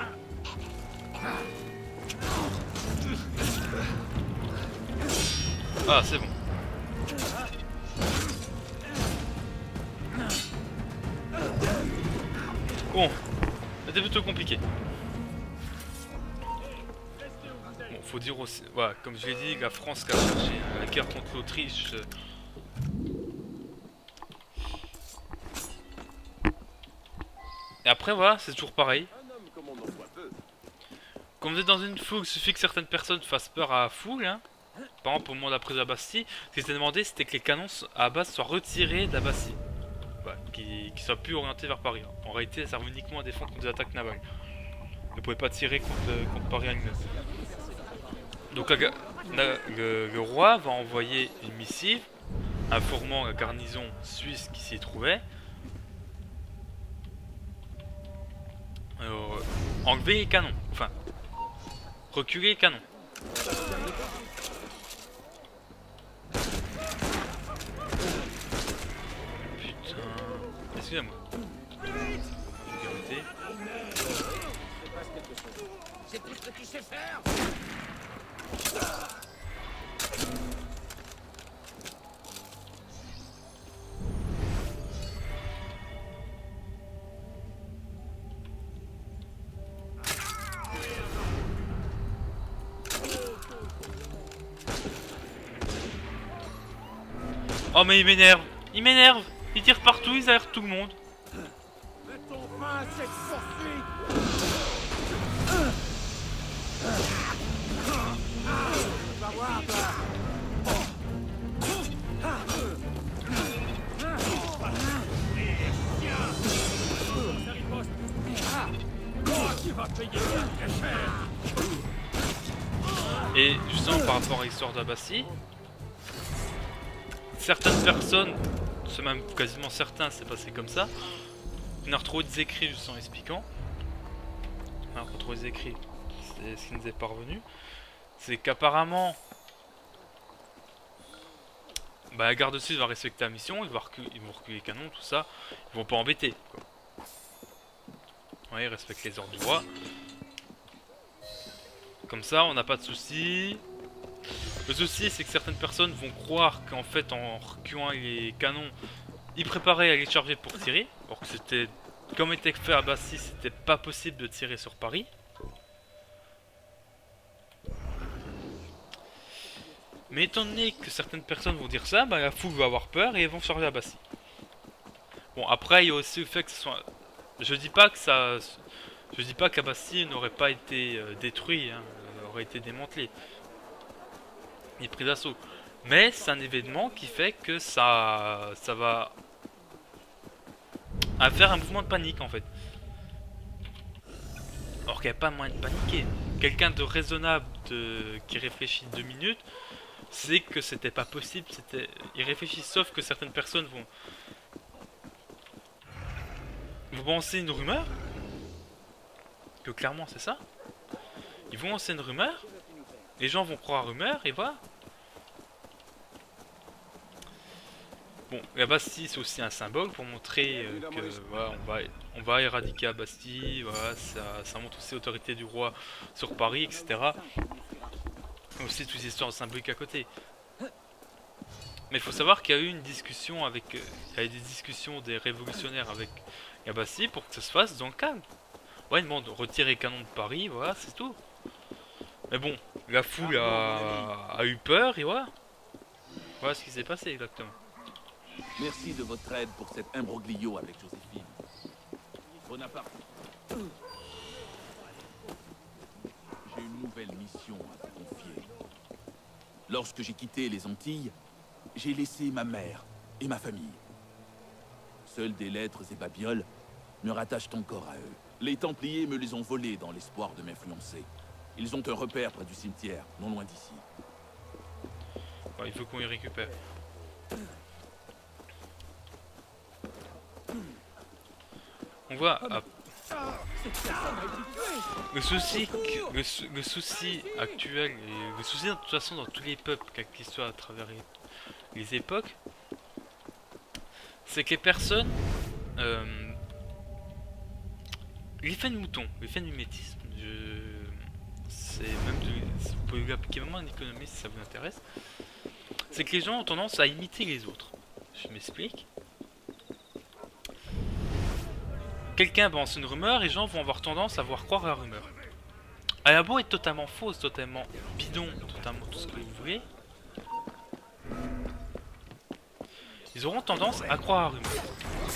Ah, c'est bon. Bon, c'était plutôt compliqué. Bon, faut dire aussi, voilà, comme je l'ai dit, la France qui a cherché hein, la guerre contre l'Autriche. Euh... Et après, voilà, c'est toujours pareil. Quand vous êtes dans une foule, il suffit que certaines personnes fassent peur à la foule. Hein. Par exemple, au moment de la prise de la Bastille, ce qui s'était demandé, c'était que les canons à base soient retirés de la Bastille. Voilà, qui, qui soient plus orientés vers Paris. En réalité, ça servait uniquement à défendre contre des attaques navales. Vous ne pouvez pas tirer contre, contre Paris à lui-même. Donc la, la, le, le roi va envoyer une missive informant la garnison suisse qui s'y trouvait. Alors, euh, enlever les canons, enfin, reculer les canons. Putain, excusez-moi. C'est tout ce que tu sais faire. Oh mais il m'énerve, il m'énerve, ils tirent partout, ils aèrent tout le monde. Mettons fin à cette poursuite. Va voir, toi. Et justement par rapport à l'histoire d'Abbassi, certaines personnes, c'est même quasiment certain, c'est passé comme ça. On a retrouvé des écrits justement expliquant. On a retrouvé des écrits, c'est ce qui nous est parvenu. C'est qu'apparemment, bah, la garde sud va respecter la mission, ils vont reculer, ils vont reculer les canons, tout ça. Ils vont pas embêter, quoi. Ouais, ils respectent les ordres du roi. Comme ça, on n'a pas de soucis. Le souci, c'est que certaines personnes vont croire qu'en fait, en reculant les canons, ils préparaient à les charger pour tirer. Alors que c'était, comme était fait à Bastille, c'était pas possible de tirer sur Paris. Mais étant donné que certaines personnes vont dire ça, bah, la foule va avoir peur et elles vont charger à Bastille. Bon, après, il y a aussi le fait que ce soit... Je dis pas que ça... Je dis pas que la Bastille n'aurait pas été euh, détruit, hein, aurait été démantelé. Ni pris d'assaut. Mais c'est un événement qui fait que ça, ça va à faire un mouvement de panique en fait. Alors qu'il n'y a pas moyen de paniquer. Quelqu'un de raisonnable de... qui réfléchit deux minutes, c'est que c'était pas possible. C'était, il réfléchit, sauf que certaines personnes vont vont lancer une rumeur. Que clairement c'est ça. Ils vont lancer une rumeur. Les gens vont croire rumeur et voilà. Bon, la Bastille c'est aussi un symbole pour montrer euh, que voilà, on va, on va éradiquer la Bastille, voilà, ça, ça montre aussi l'autorité du roi sur Paris, et cetera. Aussi toutes les histoires symboliques à côté. Mais il faut savoir qu'il y a eu une discussion avec, euh, il y a eu des discussions des révolutionnaires avec la Bastille pour que ça se fasse dans le calme. Ouais, ils demandent de retirer les canons de Paris, voilà, c'est tout. Mais bon, la foule a, a eu peur et voilà. Voilà ce qui s'est passé exactement. Merci de votre aide pour cet imbroglio avec Joséphine. Bonaparte J'ai une nouvelle mission à vous confier. Lorsque j'ai quitté les Antilles, j'ai laissé ma mère et ma famille. Seules des lettres et babioles me rattachent encore à eux. Les Templiers me les ont volées dans l'espoir de m'influencer. Ils ont un repère près du cimetière, non loin d'ici. Ouais, il faut qu'on y récupère. On voit... Ah, le souci, le, sou, le souci actuel, et le souci de toute façon dans tous les peuples, quelle qu'ils soient à travers les, les époques, c'est que les personnes, euh, l'effet de mouton, l'effet du mimétisme, c'est même de, vous pouvez l'appliquer vraiment en économie si ça vous intéresse, c'est que les gens ont tendance à imiter les autres. Je m'explique. Quelqu'un balance une rumeur et les gens vont avoir tendance à voir croire à la rumeur. Elle a beau être totalement fausse, totalement bidon, totalement tout ce que vous voulez, ils auront tendance à croire à la rumeur.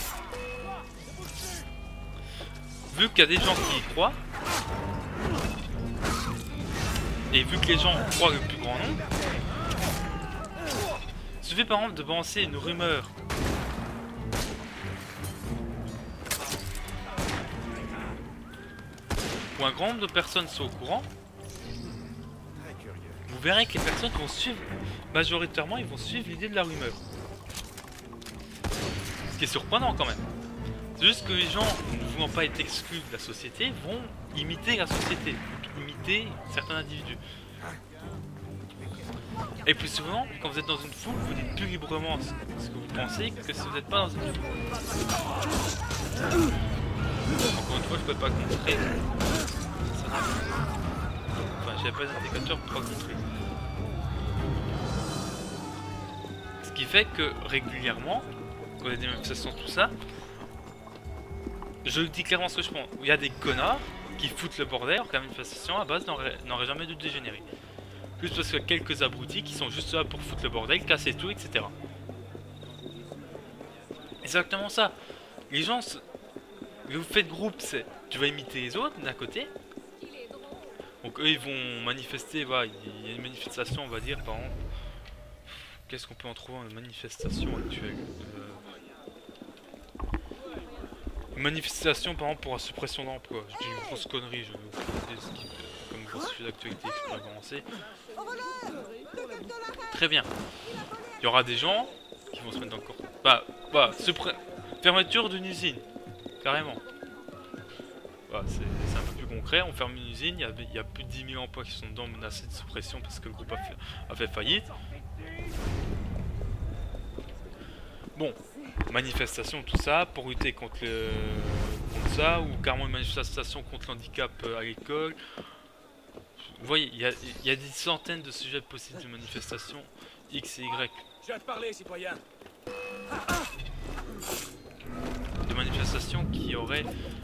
Vu qu'il y a des gens qui y croient, et vu que les gens croient le plus grand nombre, il suffit par exemple de balancer une rumeur où un grand nombre de personnes sont au courant, vous verrez que les personnes vont suivre, majoritairement ils vont suivre l'idée de la rumeur. Ce qui est surprenant quand même. C'est juste que les gens, ne voulant pas être exclus de la société, vont imiter la société, donc imiter certains individus. Et plus souvent, quand vous êtes dans une foule, vous dites plus librement ce que vous pensez que si vous n'êtes pas dans une foule. Encore une fois, je peux pas contrer. Ça enfin, j'ai pas d'indicateur pour pas contrer. Ce qui fait que régulièrement, quand il y a des manifestations, tout ça, je dis clairement ce que je pense. Il y a des connards qui foutent le bordel alors que la manifestation à base n'aurait jamais dû dégénérer. Juste parce qu'il y a quelques abrutis qui sont juste là pour foutre le bordel, casser tout, et cetera. Exactement ça. Les gens, le fait de groupe, c'est tu vas imiter les autres d'un côté. Donc eux ils vont manifester, voilà, il y a une manifestation, on va dire, par exemple. Qu'est-ce qu'on peut en trouver en manifestation actuelle euh... Une manifestation par exemple pour la suppression d'emploi. Je dis une grosse connerie, je vais vous présenter ce qui, comme gros sujet d'actualité que je peux avancer. Très bien. Il y aura des gens qui vont se mettre dans le corps. Bah, voilà, fermeture d'une usine. Carrément. Voilà, c'est un peu plus concret. On ferme une usine, il y a, il y a plus de dix mille emplois qui sont dedans menacés de suppression parce que le groupe a fait, a fait faillite. Bon, manifestation, tout ça, pour lutter contre, le, contre ça, ou carrément une manifestation contre l'handicap à l'école. Vous voyez, il y, a, il y a des centaines de sujets possibles de manifestation X et Y. Je viens te parler, citoyen. De manifestations qui auraient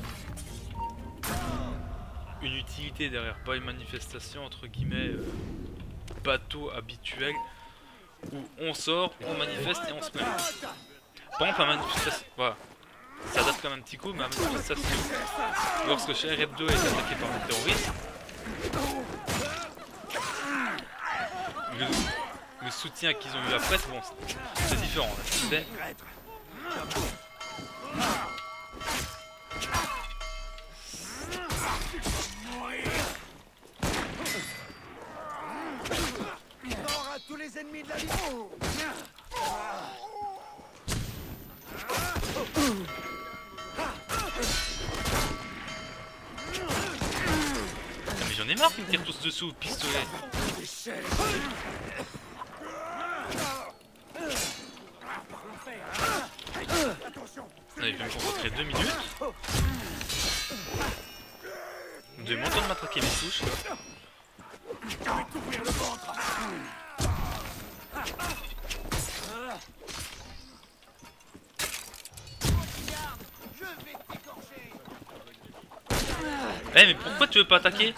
une utilité derrière, pas une manifestation entre guillemets euh, bateau habituel où on sort, on manifeste et on se plaint. Par exemple, la manifestation, voilà, ça date comme un petit coup, mais la manifestation, lorsque Charlie Hebdo est attaqué par un terroriste, le, le soutien qu'ils ont eu après, bon, c'est différent. Là, Mort à tous les ennemis de la vie. Mais j'en ai marre qu'ils me tirent tous dessous au pistolet. Allez, je vais me concentrer deux minutes. Vous devez m'entendre m'attraquer les touches là. Eh hey, mais pourquoi tu veux pas attaquer?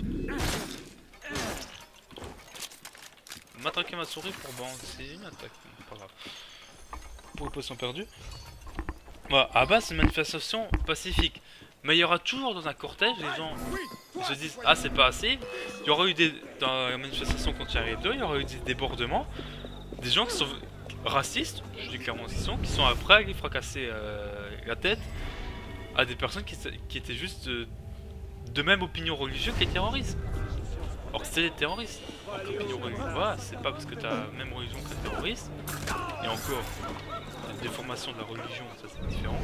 M'attaquer ma souris pour balancer une attaque, pas grave. Pour les potions perdues. Voilà, à base c'est une manifestation pacifique. Mais il y aura toujours dans un cortège des gens qui se disent ah c'est pas assez. Il y aura eu des dans la manifestation contre Charlie Hebdo, il y aura eu des débordements, des gens qui sont racistes, je dis clairement ce qu'ils sont, qui sont après à aller fracasser euh, la tête à des personnes qui, qui étaient juste euh, de même opinion religieuse que les terroristes. Or c'est des terroristes. Alors l'opinion religieuse, voilà, c'est pas parce que t'as la même religion que les terroristes. Et encore, une déformation de la religion, ça c'est différent.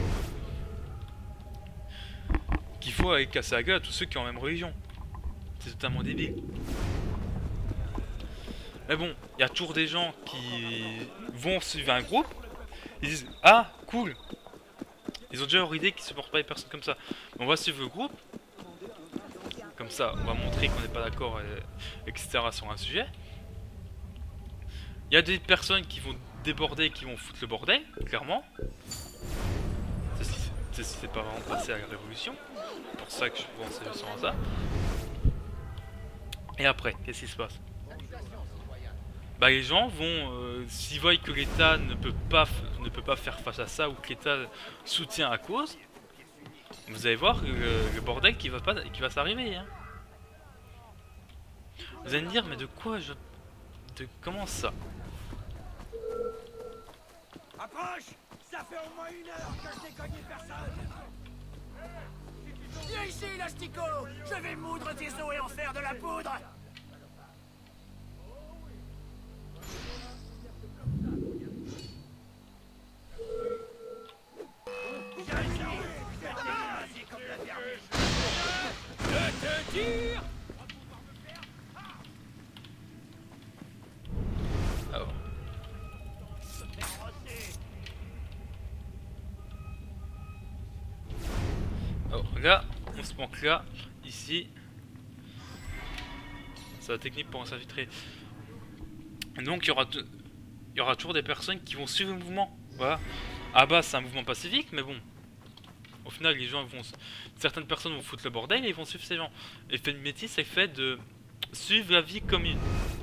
Qu'il faut aller casser la gueule à tous ceux qui ont la même religion. C'est totalement débile. Mais bon, il y a toujours des gens qui vont suivre un groupe. Ils disent ah cool. Ils ont déjà leur idée qu'ils supportent pas les personnes comme ça. On va suivre le groupe. Comme ça, on va montrer qu'on n'est pas d'accord, et cetera sur un sujet. Il y a des personnes qui vont déborder, qui vont foutre le bordel, clairement. C'est ce qui s'est pas vraiment passé à la Révolution. C'est pour ça que je pense sur ça. Et après, qu'est-ce qui se passe? Bah les gens vont, euh, s'ils voient que l'État ne peut pas ne peut pas faire face à ça, ou que l'État soutient la cause, vous allez voir le, le bordel qui va pas qui va s'arriver. Hein. Vous allez me dire mais de quoi je de comment ça? Approche! Ça fait au moins une heure que je n'ai cogné personne! Viens ici, l'astico! Je vais moudre tes os et en faire de la poudre! Viens ici! Je vais t'écraser comme la vermine! Je te tire! Alors. Alors là, on se manque là, ici. C'est la technique pour s'infiltrer. Donc il y aura il y aura toujours des personnes qui vont suivre le mouvement. Voilà. À base c'est un mouvement pacifique, mais bon. Au final les gens vont. Certaines personnes vont foutre le bordel et ils vont suivre ces gens. Et fait de métier, c'est fait de suivre la vie commune.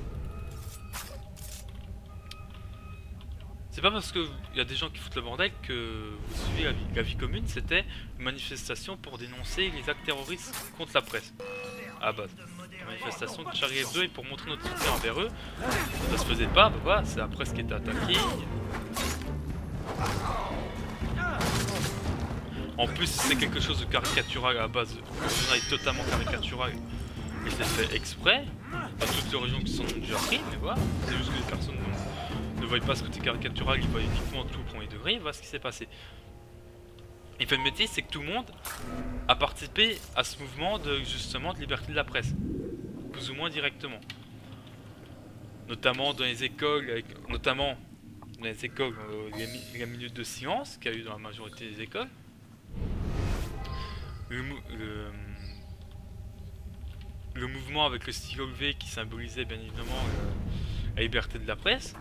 C'est pas parce qu'il y a des gens qui foutent le bordel que vous suivez la vie. La vie commune, c'était une manifestation pour dénoncer les actes terroristes contre la presse. À base. Une manifestation de Charlie Hebdo et pour montrer notre soutien envers eux. Ça se faisait pas, bah voilà, c'est la presse qui était attaquée. En plus, c'est quelque chose de caricatural à la base. Le journal est totalement caricatural. Et c'est fait exprès. Pas toutes les régions qui sont déjà pris, mais voilà. C'est juste que les personnes ne voient pas ce côté caricatural, ils voient uniquement tout au premier degré, voilà ce qui s'est passé. Et fait le métier, c'est que tout le monde a participé à ce mouvement de justement de liberté de la presse, plus ou moins directement. Notamment dans les écoles, avec, notamment dans les écoles, euh, les, la minute de silence qu'il y a eu dans la majorité des écoles. Le, le, le mouvement avec le stylo levé qui symbolisait bien évidemment euh, la liberté de la presse.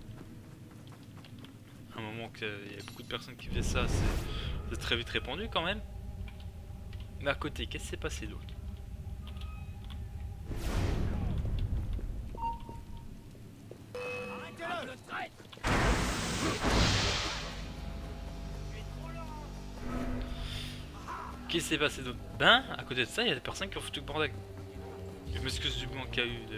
À un moment qu'il y a beaucoup de personnes qui faisaient ça, c'est très vite répandu quand même. Mais à côté, qu'est-ce qui s'est passé d'autre? Qu'est-ce qui s'est passé d'autre? Ben, à côté de ça, il y a des personnes qui ont foutu le bordel. Je m'excuse du manque qu'il y a eu de...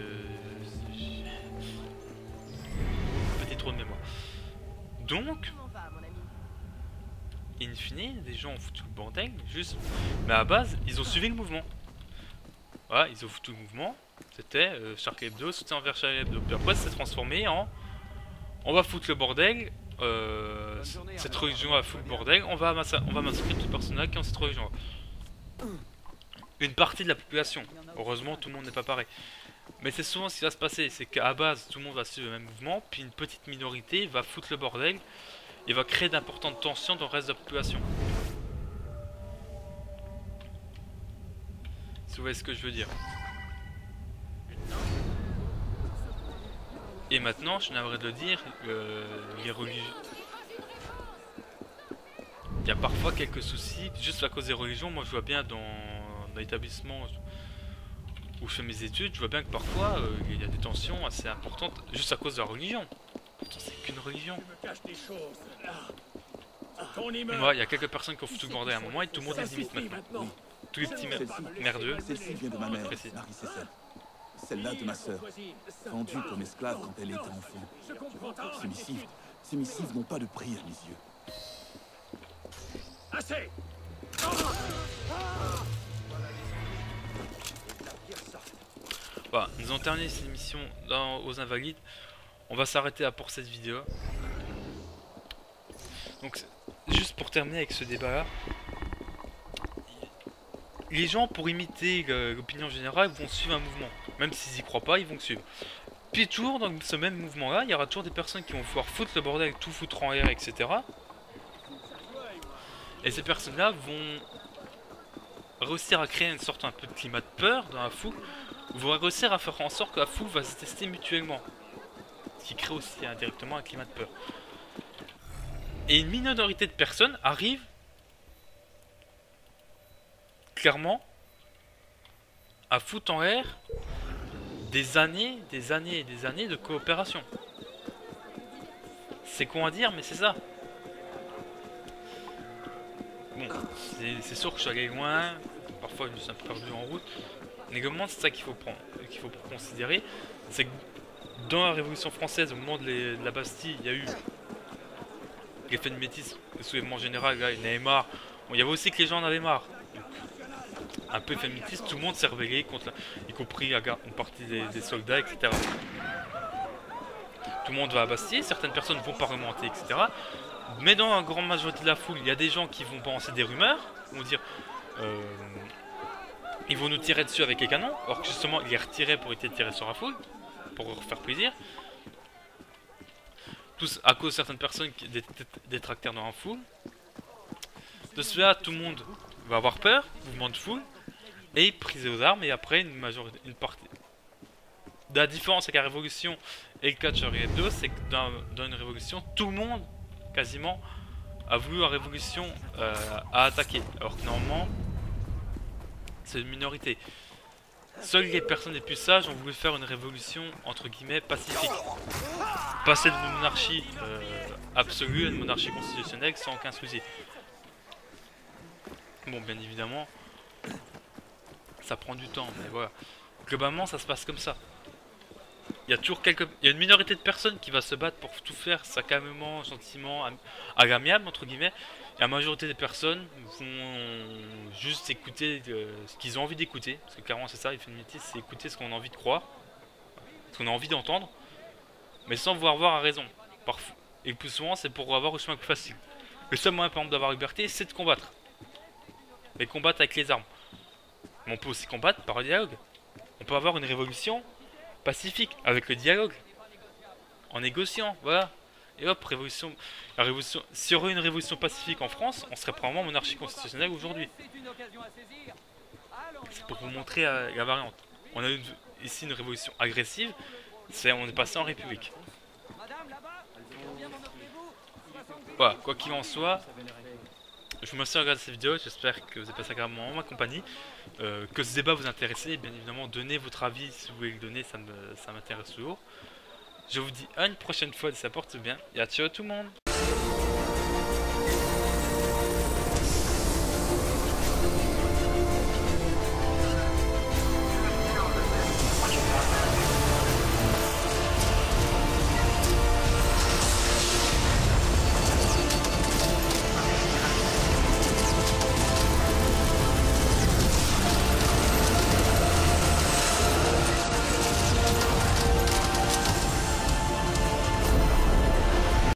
Petit trou de mémoire. Donc, in fine, des gens ont foutu le bordel, juste... Mais à la base, ils ont suivi le mouvement. Voilà, ils ont foutu le mouvement. C'était euh, Charlie Hebdo, soutien envers Charlie Hebdo. Puis après, c'est transformé en... On va foutre le bordel, euh, cette religion va foutre le bordel, on va, on va massacrer toutes les personnes qui ont cette religion. Une partie de la population. Heureusement, tout le monde n'est pas pareil. Mais c'est souvent ce qui va se passer, c'est qu'à base, tout le monde va suivre le même mouvement, puis une petite minorité va foutre le bordel et va créer d'importantes tensions dans le reste de la population. Si vous voyez ce que je veux dire. Et maintenant, je n'aimerais de le dire, euh, les religions... Il y a parfois quelques soucis, juste à cause des religions. Moi je vois bien dans, dans l'établissement où je fais mes études, je vois bien que parfois euh, il y a des tensions assez importantes juste à cause de la religion. Pourtant c'est qu'une religion. Tu me caches des choses, là. Ton immeuble. Ouais, il y a quelques personnes qui ont foutu le bordel à un moment et tout le monde est limite maintenant. Oui. Tous les petits mer- Celle-ci- merdeux. Celle-ci vient de ma mère, Précis. Marie Cécile. Celle-là de ma sœur, vendue comme esclave quand elle était enfant. Je comprends pas. Ces missives, ces missives n'ont pas de prix à mes yeux. Assez. Voilà, nous avons terminé cette émission dans, aux Invalides. On va s'arrêter là pour cette vidéo. Donc, juste pour terminer avec ce débat-là, les gens, pour imiter l'opinion générale, vont suivre un mouvement. Même s'ils y croient pas, ils vont le suivre. Puis toujours dans ce même mouvement-là, il y aura toujours des personnes qui vont pouvoir foutre le bordel, tout foutre en l'air, et cetera. Et ces personnes-là vont réussir à créer une sorte un peu de climat de peur dans la foule, vont réussir à faire en sorte que la foule va se tester mutuellement. Ce qui crée aussi indirectement un climat de peur. Et une minorité de personnes arrive clairement à foutre en l'air des années, des années et des années de coopération. C'est con à dire, mais c'est ça. Bon, c'est sûr que je suis allé loin, parfois je me suis un peu perdu en route, mais également c'est ça qu'il faut prendre, qu'il faut considérer, c'est que dans la Révolution française, au moment de, les, de la Bastille, il y a eu l'effet de métis, le soulèvement général, là, il en avait marre. Bon, il y avait aussi que les gens en avaient marre. Donc, un peu effet de métis, tout le monde s'est rebellé, contre la, y compris la, une partie des, des soldats, et cetera. Tout le monde va à Bastille, certaines personnes vont parlementer, et cetera. Mais dans la grande majorité de la foule, il y a des gens qui vont balancer des rumeurs, vont dire euh, ils vont nous tirer dessus avec les canons, alors que justement ils les retiraient pour éviter de tirer sur la foule, pour leur faire plaisir. Tous à cause de certaines personnes, qui, des détracteurs dans la foule. De cela, tout le monde va avoir peur, mouvement de foule, et prise aux armes, et après une majorité, une partie. La différence avec la révolution et le cas de Charlie Hebdo, c'est que dans, dans une révolution, tout le monde quasiment a voulu la révolution euh, à attaquer, alors que normalement c'est une minorité. Seules les personnes les plus sages ont voulu faire une révolution entre guillemets pacifique, passer d'une monarchie euh, absolue à une monarchie constitutionnelle sans aucun souci. Bon, bien évidemment ça prend du temps, mais voilà, globalement ça se passe comme ça. Il y a toujours quelques... Il y a une minorité de personnes qui va se battre pour tout faire, ça calmement, gentiment, à l'amiable, entre guillemets. Et la majorité des personnes vont juste écouter euh, ce qu'ils ont envie d'écouter. Parce que clairement c'est ça, il fait une métis, c'est écouter ce qu'on a envie de croire. Ce qu'on a envie d'entendre. Mais sans vouloir voir à raison. Parfois. Et le plus souvent c'est pour avoir le chemin plus facile. Le seul moyen par exemple d'avoir liberté, c'est de combattre. Et combattre avec les armes. Mais on peut aussi combattre par le dialogue. On peut avoir une révolution pacifique, avec le dialogue, en négociant, voilà. Et hop, révolution, la révolution. S'il y aurait une révolution pacifique en France, on serait probablement monarchie constitutionnelle aujourd'hui. C'est pour vous montrer euh, la variante. On a une, ici une révolution agressive, c'est on est passé en république. Voilà, quoi qu'il en soit, je vous remercie de regarder cette vidéo, j'espère que vous avez passé agréablement en ma compagnie, euh, que ce débat vous intéresse, et bien évidemment donnez votre avis si vous voulez le donner, ça m'intéresse toujours. Je vous dis à une prochaine fois, ça porte bien, et à ciao tout le monde.